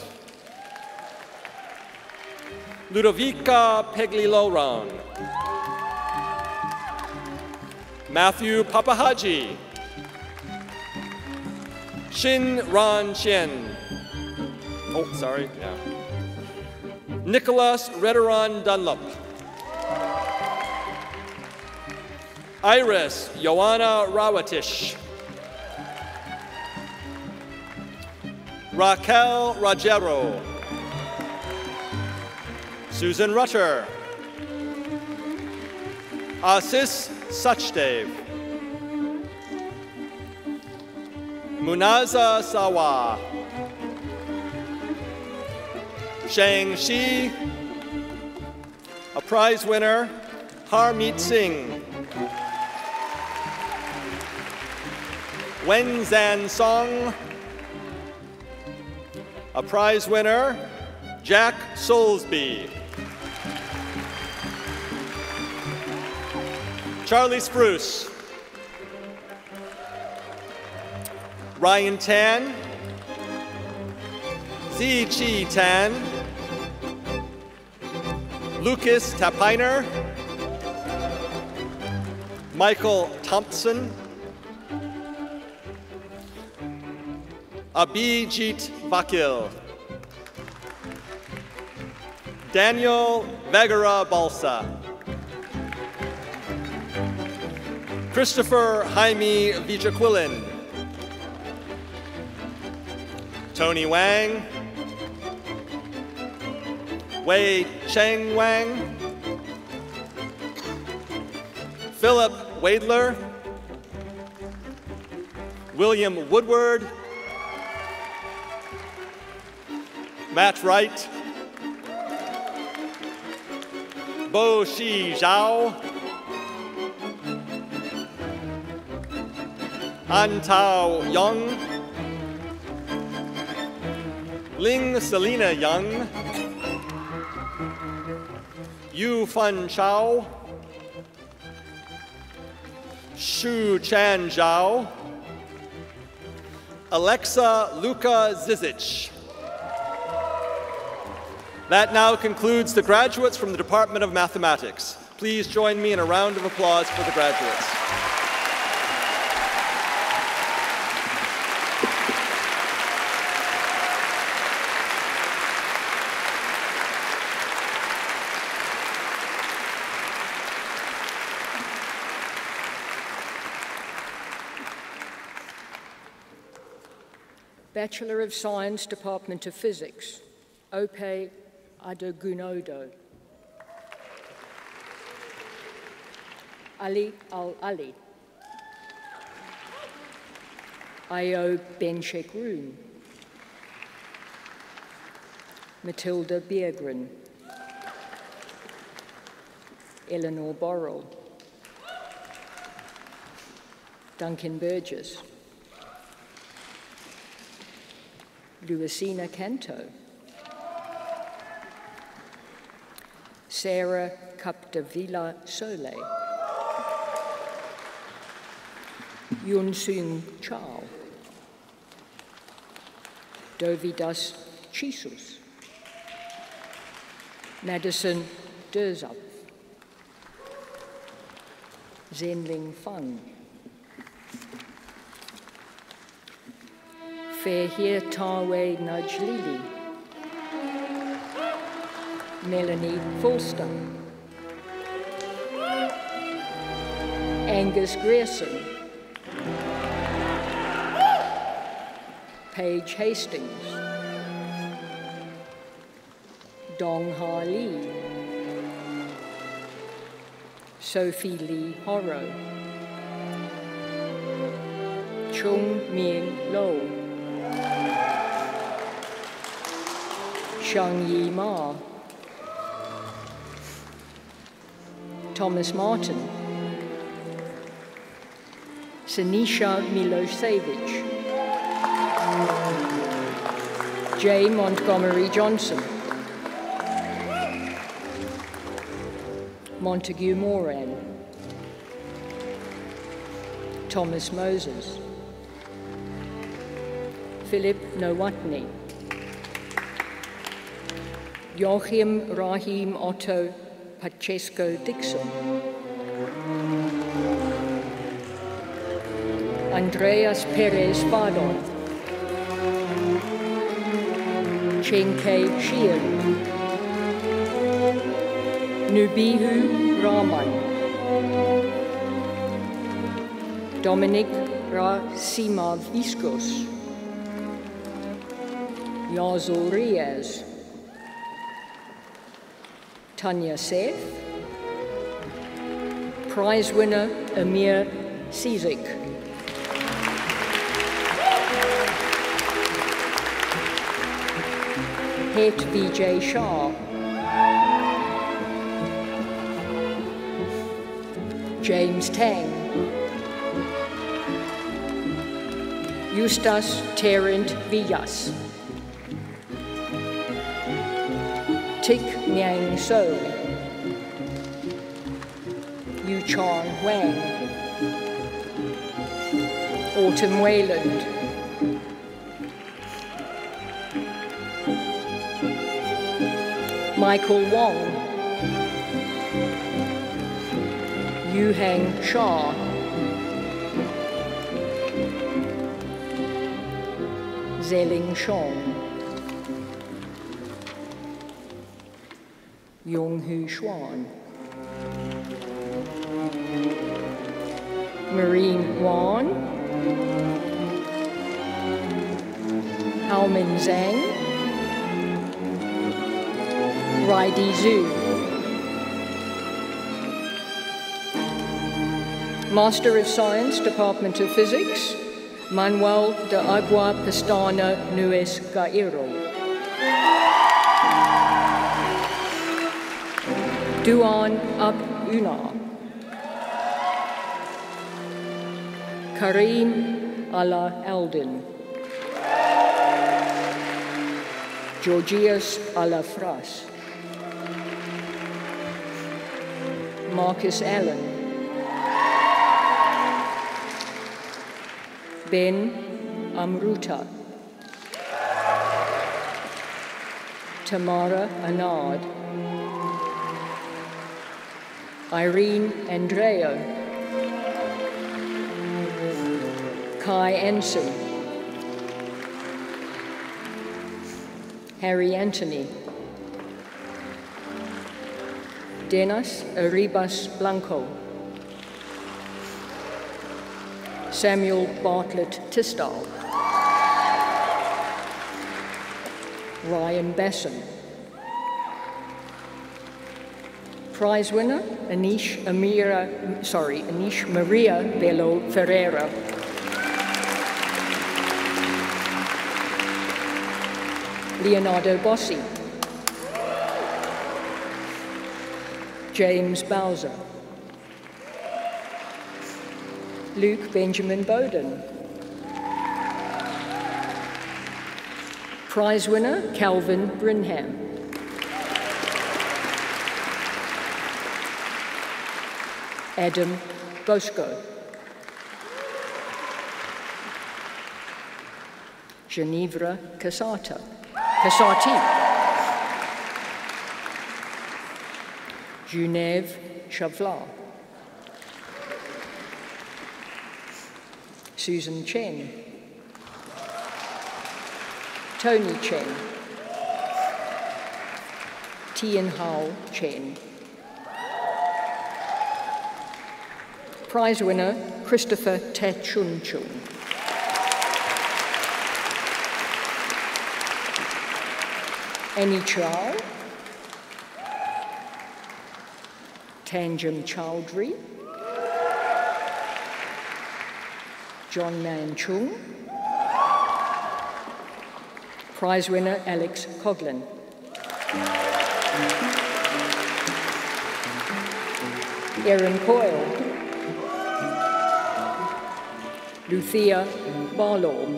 Ludovica Pegliloron. Matthew Papahaji. Shin Ran Chen. Oh, sorry, yeah. Nicholas Rederon Dunlop. Iris Joanna Rawatish. Raquel Rogero. Susan Rutter. Asis Sachdev. Munaza Sawa. Shang Shi. A prize winner, Harmeet Singh. Wen Zan Song. A prize winner, Jack Soulsby. Charlie Spruce. Ryan Tan. Zi Chi Tan. Lucas Tapiner. Michael Thompson. Abhijit Vakil. Daniel Vegara Balsa. Christopher Jaime Vijaquilin. Tony Wang. Wei Cheng Wang. Philip Wadler. William Woodward. Matt Wright. Bo Shi Zhao. An Tao Young. Ling Selina Young. Yu Fun Chao. Shu Chan Zhao. Alexa Luka Zizic. That now concludes the graduates from the Department of Mathematics. Please join me in a round of applause for the graduates. Bachelor of Science, Department of Physics, Ope Adegunodo. Ali Al-Ali. Ayo Benchekroon. Matilda Biergren. Eleanor Borrell. Duncan Burgess. Luisina Canto. Sarah Capdevila Sole. Yun Sung Chao. Dovidas Chisus. Madison Derzab. Zenling Fang. Fehir Tawe Najlili. Melanie Forster. Angus Grierson. Paige Hastings. Dong Ha Lee. Sophie Lee Horrow. Chung Ming Lo. Shang Yi Ma. Thomas Martin. Sinisha Milosevic, J. Montgomery Johnson, Montague Moran, Thomas Moses, Philip Nowotny, Joachim Rahim Otto Pacheco Dixon, Andreas Perez Fadon, Chenke Shir, Nubihu Rahman, Dominic Rasimaviskos, Yazul Riaz, Tanya Seth, prize winner Amir Sizik, Het Vijay Shah, James Tang, Eustace Terrent Villas, Tik Nyang So, Yu Chong Wang, Autumn Wayland, Michael Wong, Yu Hang Shaw, Zeling Shong, Yong Hu Xuan, Marine Wan, Haomin Zhang, Raidi Zhu, Master of Science, Department of Physics, Manuel de Agua Pestana Nuez Gairo, Duan Ab Una, Karim Ala Aldin, Georgios Alafras, Marcus Allen, Ben Amruta, Tamara Anad, Irene Andrea, Kai Ensign, Harry Anthony, Denis Arribas Blanco, Samuel Bartlett Tisdall, Ryan Besson, prize winner Anish Maria Belo Ferreira, Leonardo Bossi, James Bowser, Luke Benjamin Bowden, prize winner Calvin Brinham, Adam Bosco, Ginevra Casati, Genevieve Chavla, Susan Chen, Tony Chen, Tien Hao Chen, prize winner Christopher Techun Chung, Annie Chow, Tanjam Chowdhury, John Man Chung, prize winner Alex Coughlin, Erin Coyle, Luthea Barlow,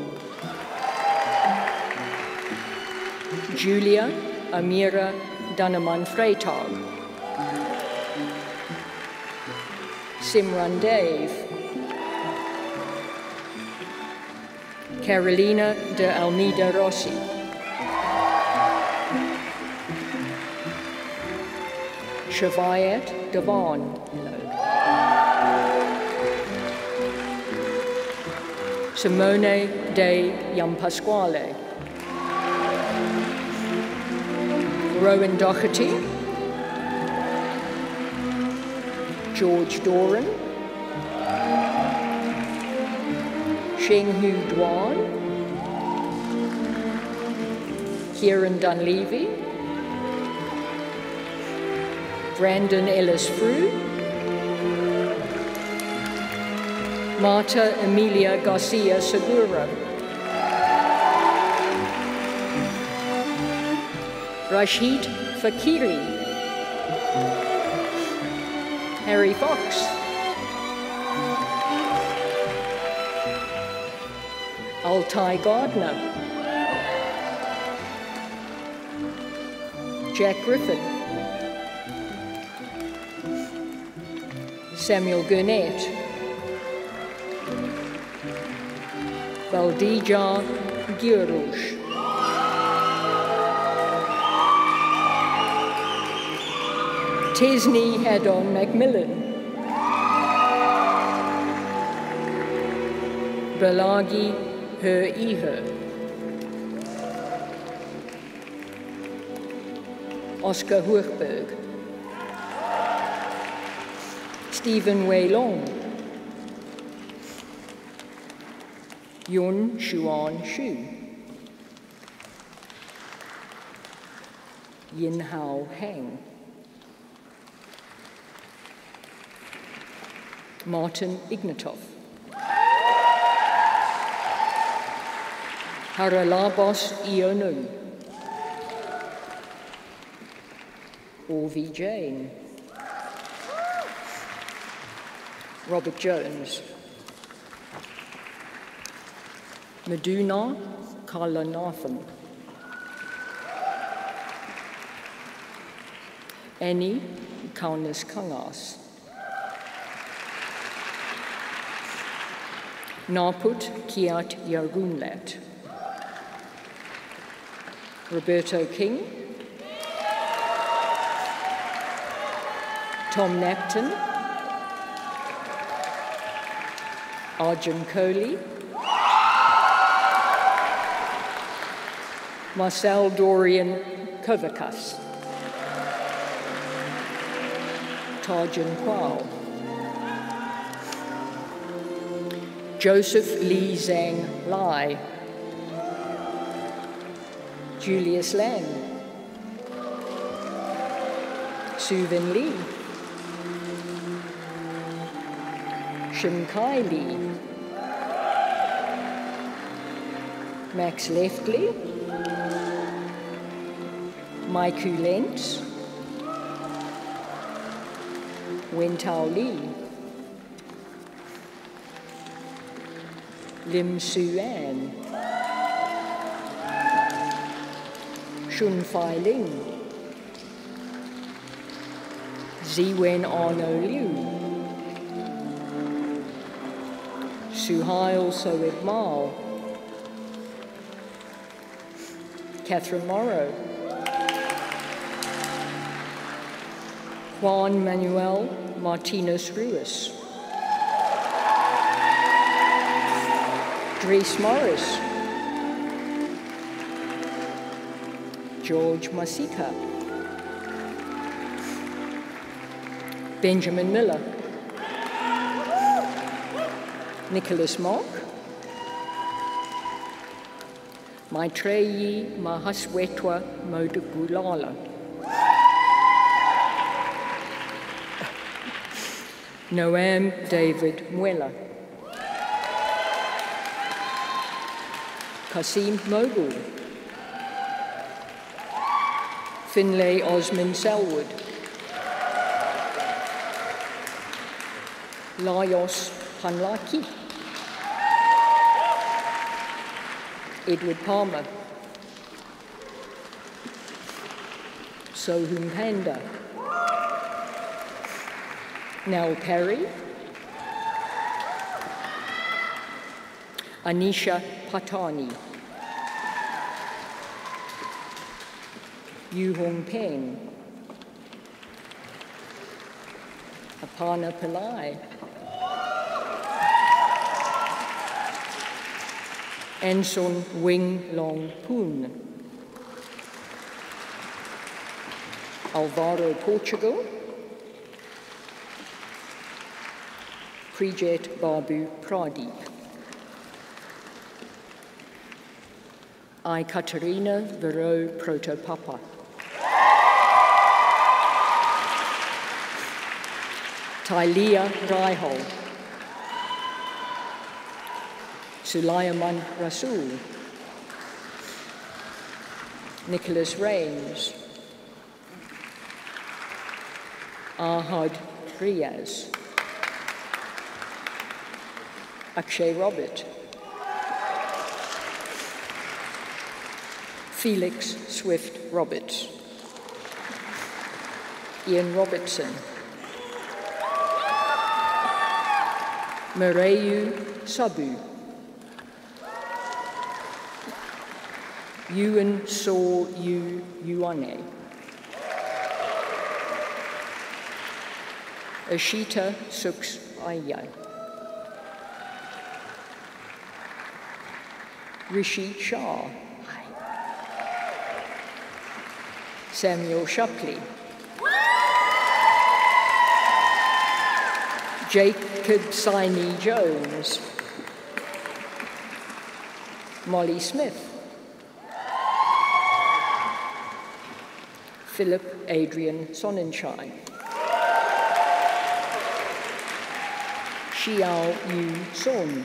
Julia Amira Danaman Freitag, Simran Dave, Carolina de Almeida Rossi, Shavayat Devon, Simone de Yampasquale, Rowan Doherty, George Doran, Shenghu Duan, Kieran Dunleavy, Brandon Ellis-Frew, Marta Emilia Garcia Segura, Rashid Fakiri, Harry Fox, Altai Gardner, Jack Griffin, Samuel Gurnett, Valdija Girush, Tisney Haddon Macmillan, Balagi Her Eher, Oscar Hochberg, Stephen Wei Long, Yun Xuan Xu, Yin Hao Heng, Martin Ignatov, Haralabos Ionun, Orvi Jane, Robert Jones, Maduna Kalanathan, Annie Kaunis Kangas, Naput Kiat Yargunlat, Roberto King, Tom Napton, Arjun Kohli, Marcel Dorian Kovakas, Tarjun Kwao, Joseph Lee Zhang Lai, Julius Lang, Suvin Lee, Shim Kai Lee, Max Leftley, Maiku Lentz, Wentao Lee, Lim Su An, Shun Fai Ling, Ziwen Arno Liu, Suhail Soed Mao, Catherine Morrow, Juan Manuel Martinez Ruiz, Dries Morris, George Masika, Benjamin Miller, Nicholas Mock, Maitreyi Mahaswetwa Modugulala, Noam David Mwela, Kasim Mogul, Finlay Osman Selwood, Lajos Panlaki, Edward Palmer, Sohum Panda, Nell Perry, Anisha Patani, Yu Hong Peng, Apana Pillai, Anson Wing Long Poon, Alvaro Portugal, Prejet Babu Pradeep, I Katerina Vero Protopapa, Tylea Raihol, Sulaiman Rasul, Nicholas Rains, Ahad Riaz, Akshay Robert, Felix Swift Roberts, Ian Robertson, Marayu Sabu, Yuan So Yu Yuane, Ashita Suks Ayai, Rishi Shah, Samuel Shapley, Jacob Siney Jones, Molly Smith, Philip Adrian Sonnenschein, Xiao Yu Son,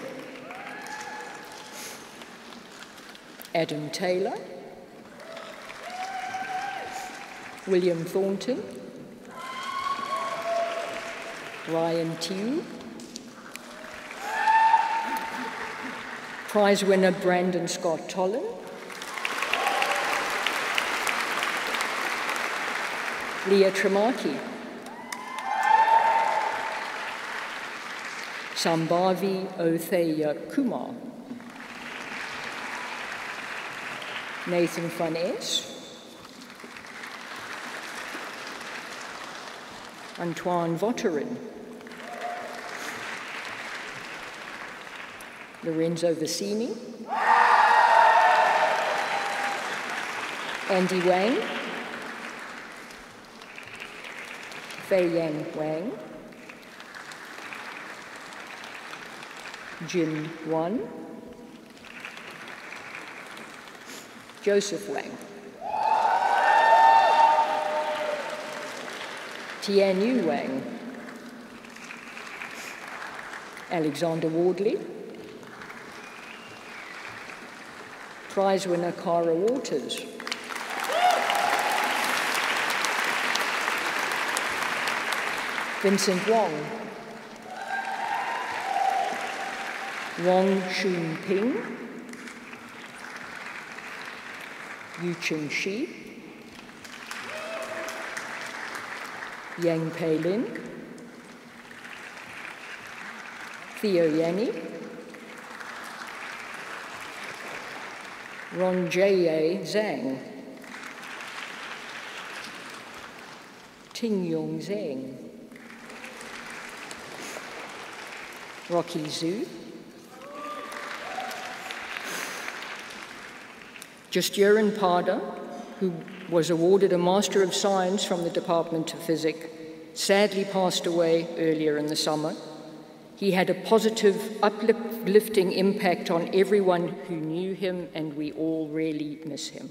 Adam Taylor, William Thornton, Ryan Tew, prize winner Brandon Scott Tollin, Leah Tremaki, Sambhavi Othaya Kumar, Nathan Van Es, Antoine Votterin, Lorenzo Vicini, Andy Wang, Fei Yang Wang, Jin Wan, Joseph Wang, Tianyu Wang, Alexander Wardley, prize winner Cara Waters, Vincent Wong, Wong Shun Ping, Yu Ching Shi, Yang Pei Lin, Theo Yanni, Ron J.A. Zhang, Ting Yong Zhang, Rocky Zhu, Justieren Pada, who was awarded a Master of Science from the Department of Physics, sadly passed away earlier in the summer. He had a positive, uplifting impact on everyone who knew him, and we all really miss him.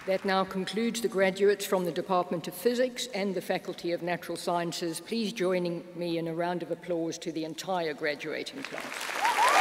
That now concludes the graduates from the Department of Physics and the Faculty of Natural Sciences. Please join me in a round of applause to the entire graduating class.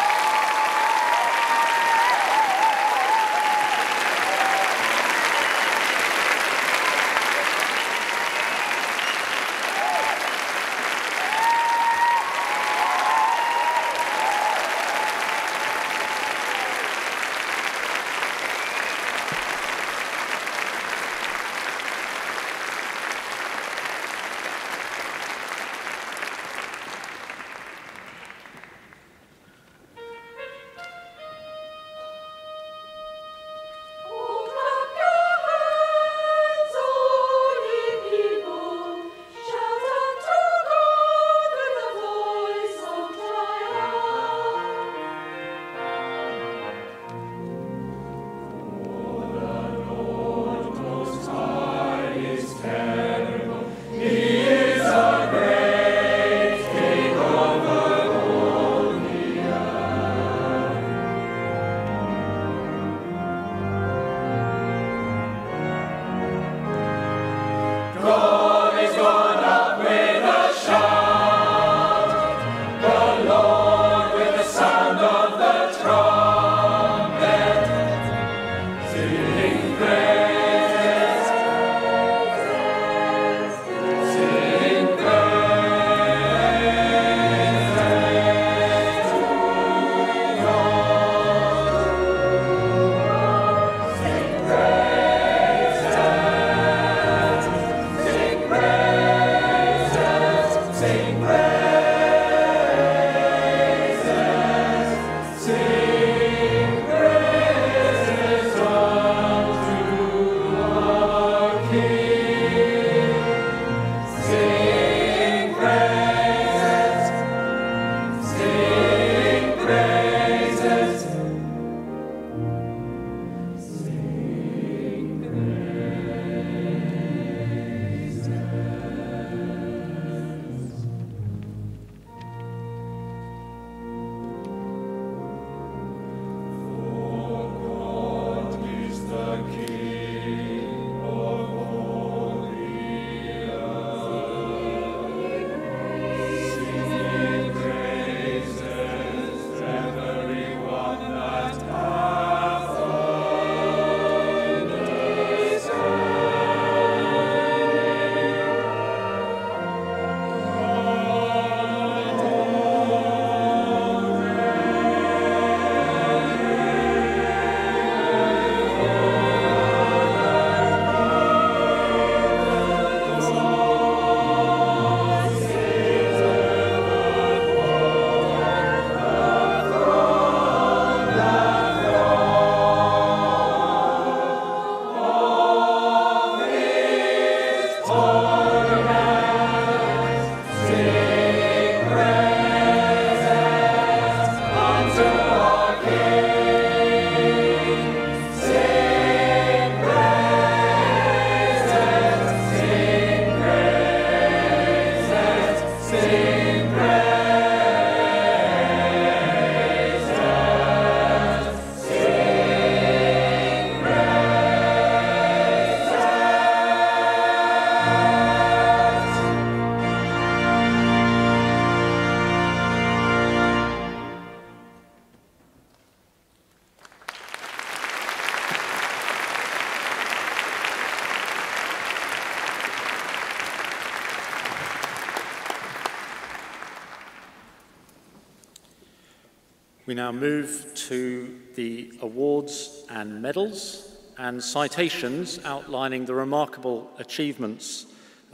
We now move to the awards and medals and citations outlining the remarkable achievements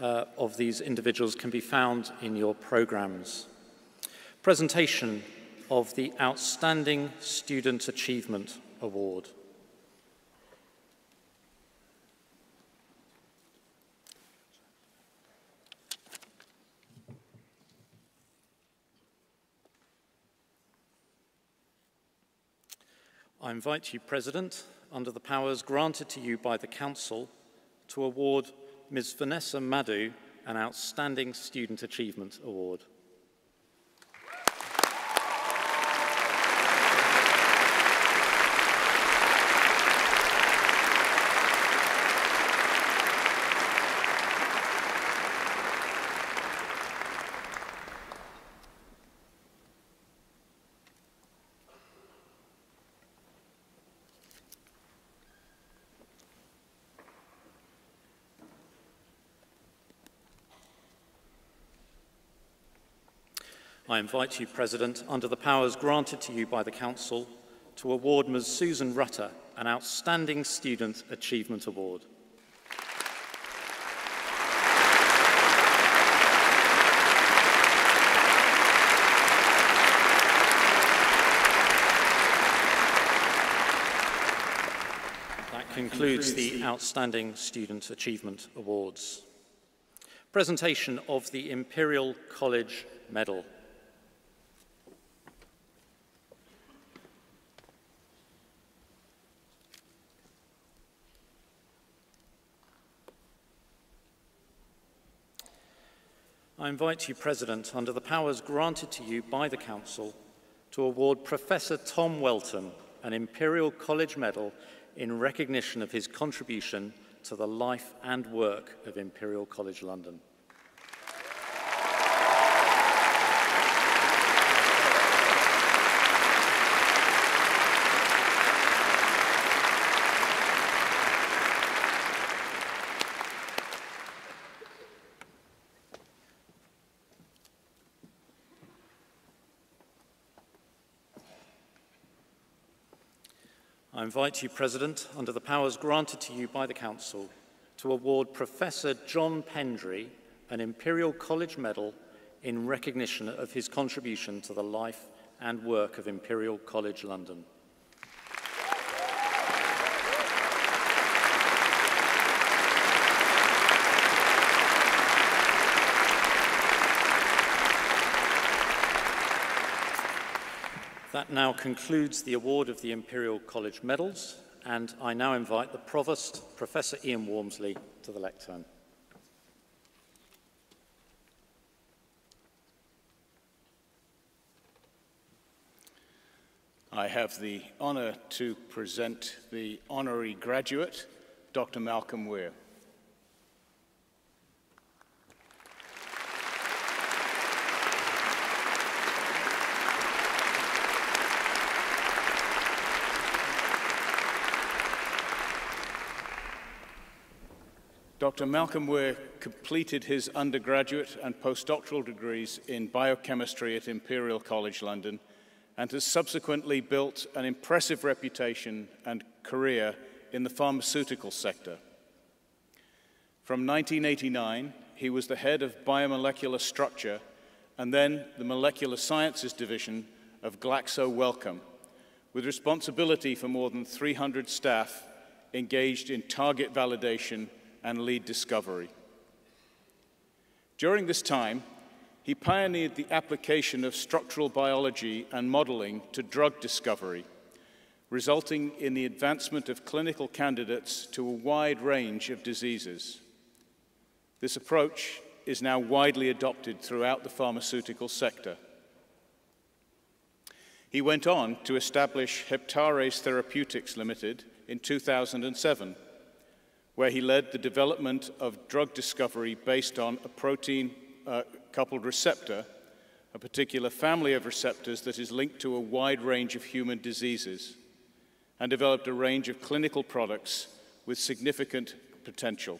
of these individuals can be found in your programmes. Presentation of the Outstanding Student Achievement Award. I invite you, President, under the powers granted to you by the Council, to award Ms. Vanessa Madhu an Outstanding Student Achievement Award. I invite you, President, under the powers granted to you by the Council, to award Ms. Susan Rutter an Outstanding Student Achievement Award. That concludes the Outstanding Student Achievement Awards. Presentation of the Imperial College Medal. I invite you, President, under the powers granted to you by the Council, to award Professor Tom Welton an Imperial College Medal in recognition of his contribution to the life and work of Imperial College London. I invite you, President, under the powers granted to you by the Council, to award Professor John Pendry an Imperial College Medal in recognition of his contribution to the life and work of Imperial College London. That now concludes the award of the Imperial College Medals, and I now invite the Provost, Professor Ian Walmsley, to the lectern. I have the honour to present the honorary graduate, Dr. Malcolm Weir. Dr. Malcolm Weir completed his undergraduate and postdoctoral degrees in biochemistry at Imperial College London and has subsequently built an impressive reputation and career in the pharmaceutical sector. From 1989, he was the head of biomolecular structure and then the molecular sciences division of Glaxo Wellcome, with responsibility for more than 300 staff engaged in target validation and lead discovery. During this time, he pioneered the application of structural biology and modeling to drug discovery, resulting in the advancement of clinical candidates to a wide range of diseases. This approach is now widely adopted throughout the pharmaceutical sector. He went on to establish Heptares Therapeutics Limited in 2007, where he led the development of drug discovery based on a protein-coupled receptor, a particular family of receptors that is linked to a wide range of human diseases, and developed a range of clinical products with significant potential.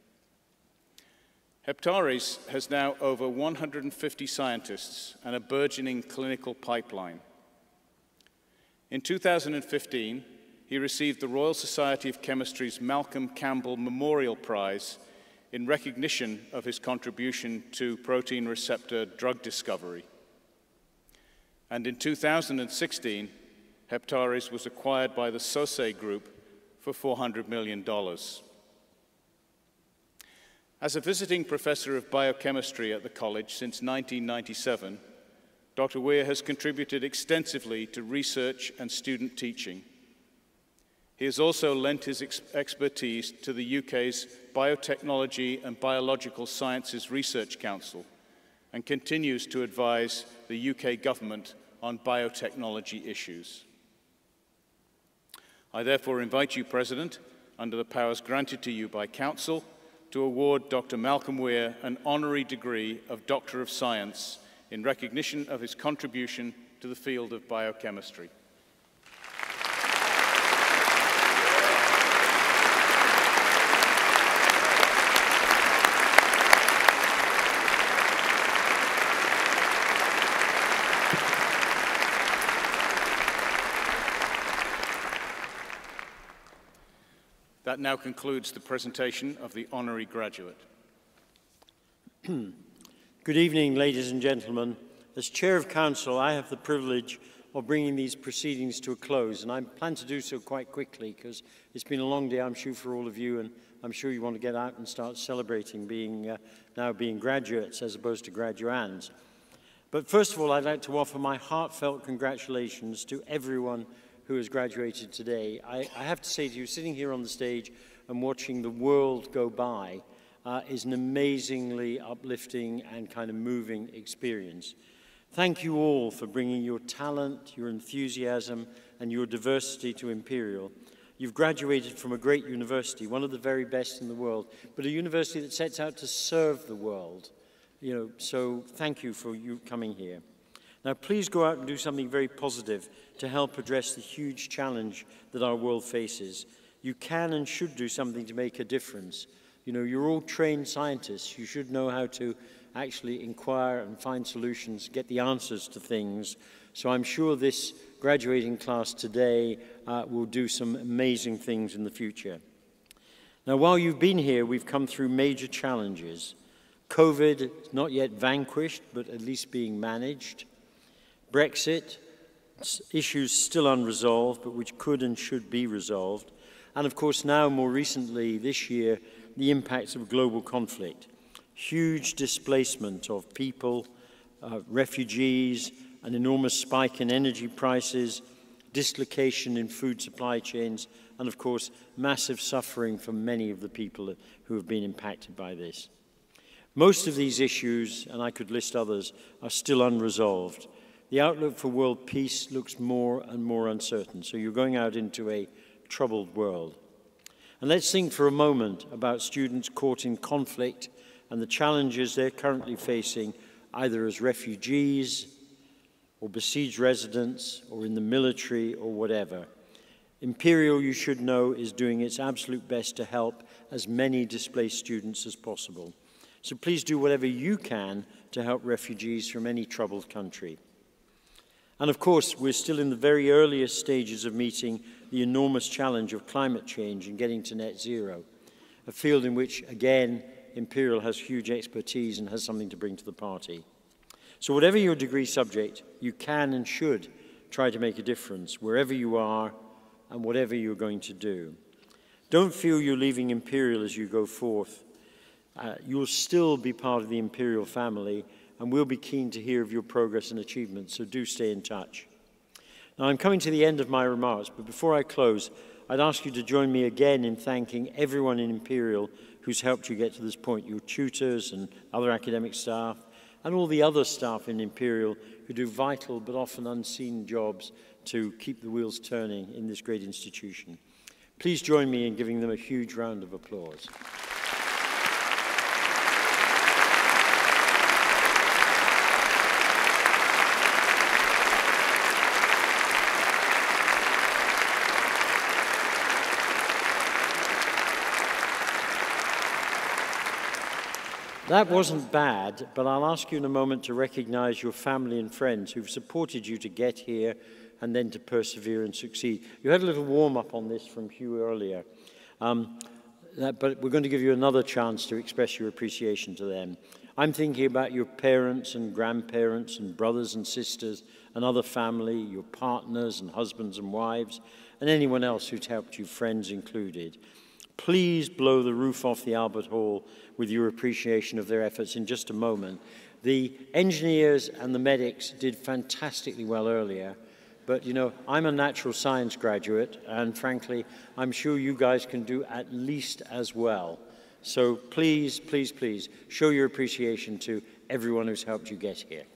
Heptares has now over 150 scientists and a burgeoning clinical pipeline. In 2015, he received the Royal Society of Chemistry's Malcolm Campbell Memorial Prize in recognition of his contribution to protein receptor drug discovery. And in 2016, Heptares was acquired by the Sosei Group for $400 million. As a visiting professor of biochemistry at the college since 1997, Dr. Weir has contributed extensively to research and student teaching. He has also lent his expertise to the UK's Biotechnology and Biological Sciences Research Council and continues to advise the UK government on biotechnology issues. I therefore invite you, President, under the powers granted to you by Council, to award Dr. Malcolm Weir an honorary degree of Doctor of Science in recognition of his contribution to the field of biochemistry. That now concludes the presentation of the honorary graduate. Good evening, ladies and gentlemen. As Chair of Council, I have the privilege of bringing these proceedings to a close, and I plan to do so quite quickly because it's been a long day, I'm sure, for all of you, and I'm sure you want to get out and start celebrating now being graduates as opposed to graduands. But first of all, I'd like to offer my heartfelt congratulations to everyone who has graduated today. I have to say to you, sitting here on the stage and watching the world go by is an amazingly uplifting and kind of moving experience. Thank you all for bringing your talent, your enthusiasm, and your diversity to Imperial. You've graduated from a great university, one of the very best in the world, but a university that sets out to serve the world. So thank you for you coming here. Now, please go out and do something very positive to help address the huge challenge that our world faces. You can and should do something to make a difference. You're all trained scientists. You should know how to actually inquire and find solutions, get the answers to things. So I'm sure this graduating class today will do some amazing things in the future. Now, while you've been here, we've come through major challenges. COVID is not yet vanquished, but at least being managed. Brexit, issues still unresolved, but which could and should be resolved. And of course now, more recently this year, the impacts of global conflict. Huge displacement of people, refugees, an enormous spike in energy prices, dislocation in food supply chains, and of course, massive suffering for many of the people who have been impacted by this. Most of these issues, and I could list others, are still unresolved. The outlook for world peace looks more and more uncertain, so you're going out into a troubled world. And let's think for a moment about students caught in conflict and the challenges they're currently facing, either as refugees or besieged residents or in the military or whatever. Imperial, you should know, is doing its absolute best to help as many displaced students as possible. So please do whatever you can to help refugees from any troubled country. And of course, we're still in the very earliest stages of meeting the enormous challenge of climate change and getting to net zero, a field in which, again, Imperial has huge expertise and has something to bring to the party. So whatever your degree subject, you can and should try to make a difference wherever you are and whatever you're going to do. Don't feel you're leaving Imperial as you go forth. You'll still be part of the Imperial family, and we'll be keen to hear of your progress and achievements, so do stay in touch. Now, I'm coming to the end of my remarks, but before I close, I'd ask you to join me again in thanking everyone in Imperial who's helped you get to this point, your tutors and other academic staff, and all the other staff in Imperial who do vital but often unseen jobs to keep the wheels turning in this great institution. Please join me in giving them a huge round of applause. That wasn't bad, but I'll ask you in a moment to recognize your family and friends who've supported you to get here and then to persevere and succeed. You had a little warm-up on this from Hugh earlier, but we're going to give you another chance to express your appreciation to them. I'm thinking about your parents and grandparents and brothers and sisters and other family, your partners and husbands and wives, and anyone else who's helped you, friends included. Please blow the roof off the Albert Hall with your appreciation of their efforts in just a moment. The engineers and the medics did fantastically well earlier, but I'm a natural science graduate, and frankly, I'm sure you guys can do at least as well. So please, please, please, show your appreciation to everyone who's helped you get here.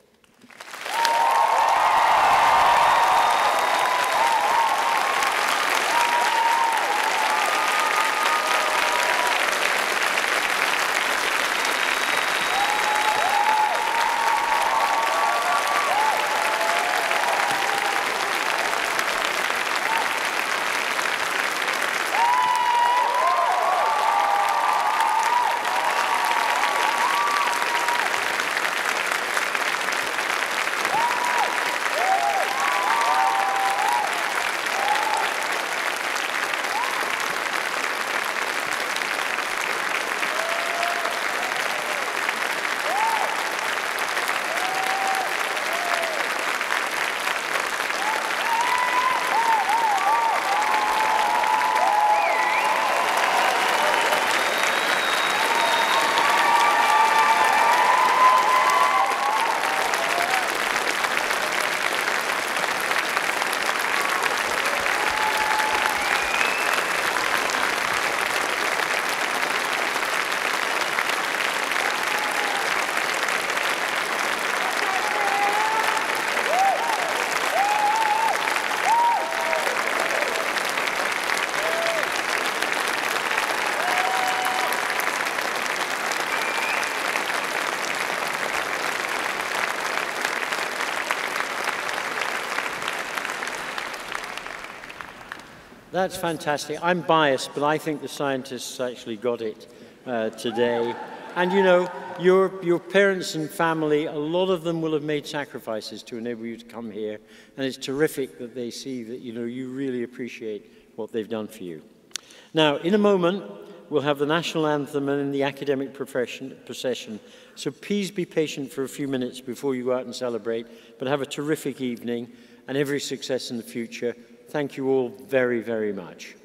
That's fantastic. I'm biased, but I think the scientists actually got it today. And you know, your parents and family, a lot of them will have made sacrifices to enable you to come here. And it's terrific that they see that, you know, you really appreciate what they've done for you. Now, in a moment, we'll have the national anthem and the academic procession. So please be patient for a few minutes before you go out and celebrate, but have a terrific evening and every success in the future. Thank you all very, very much.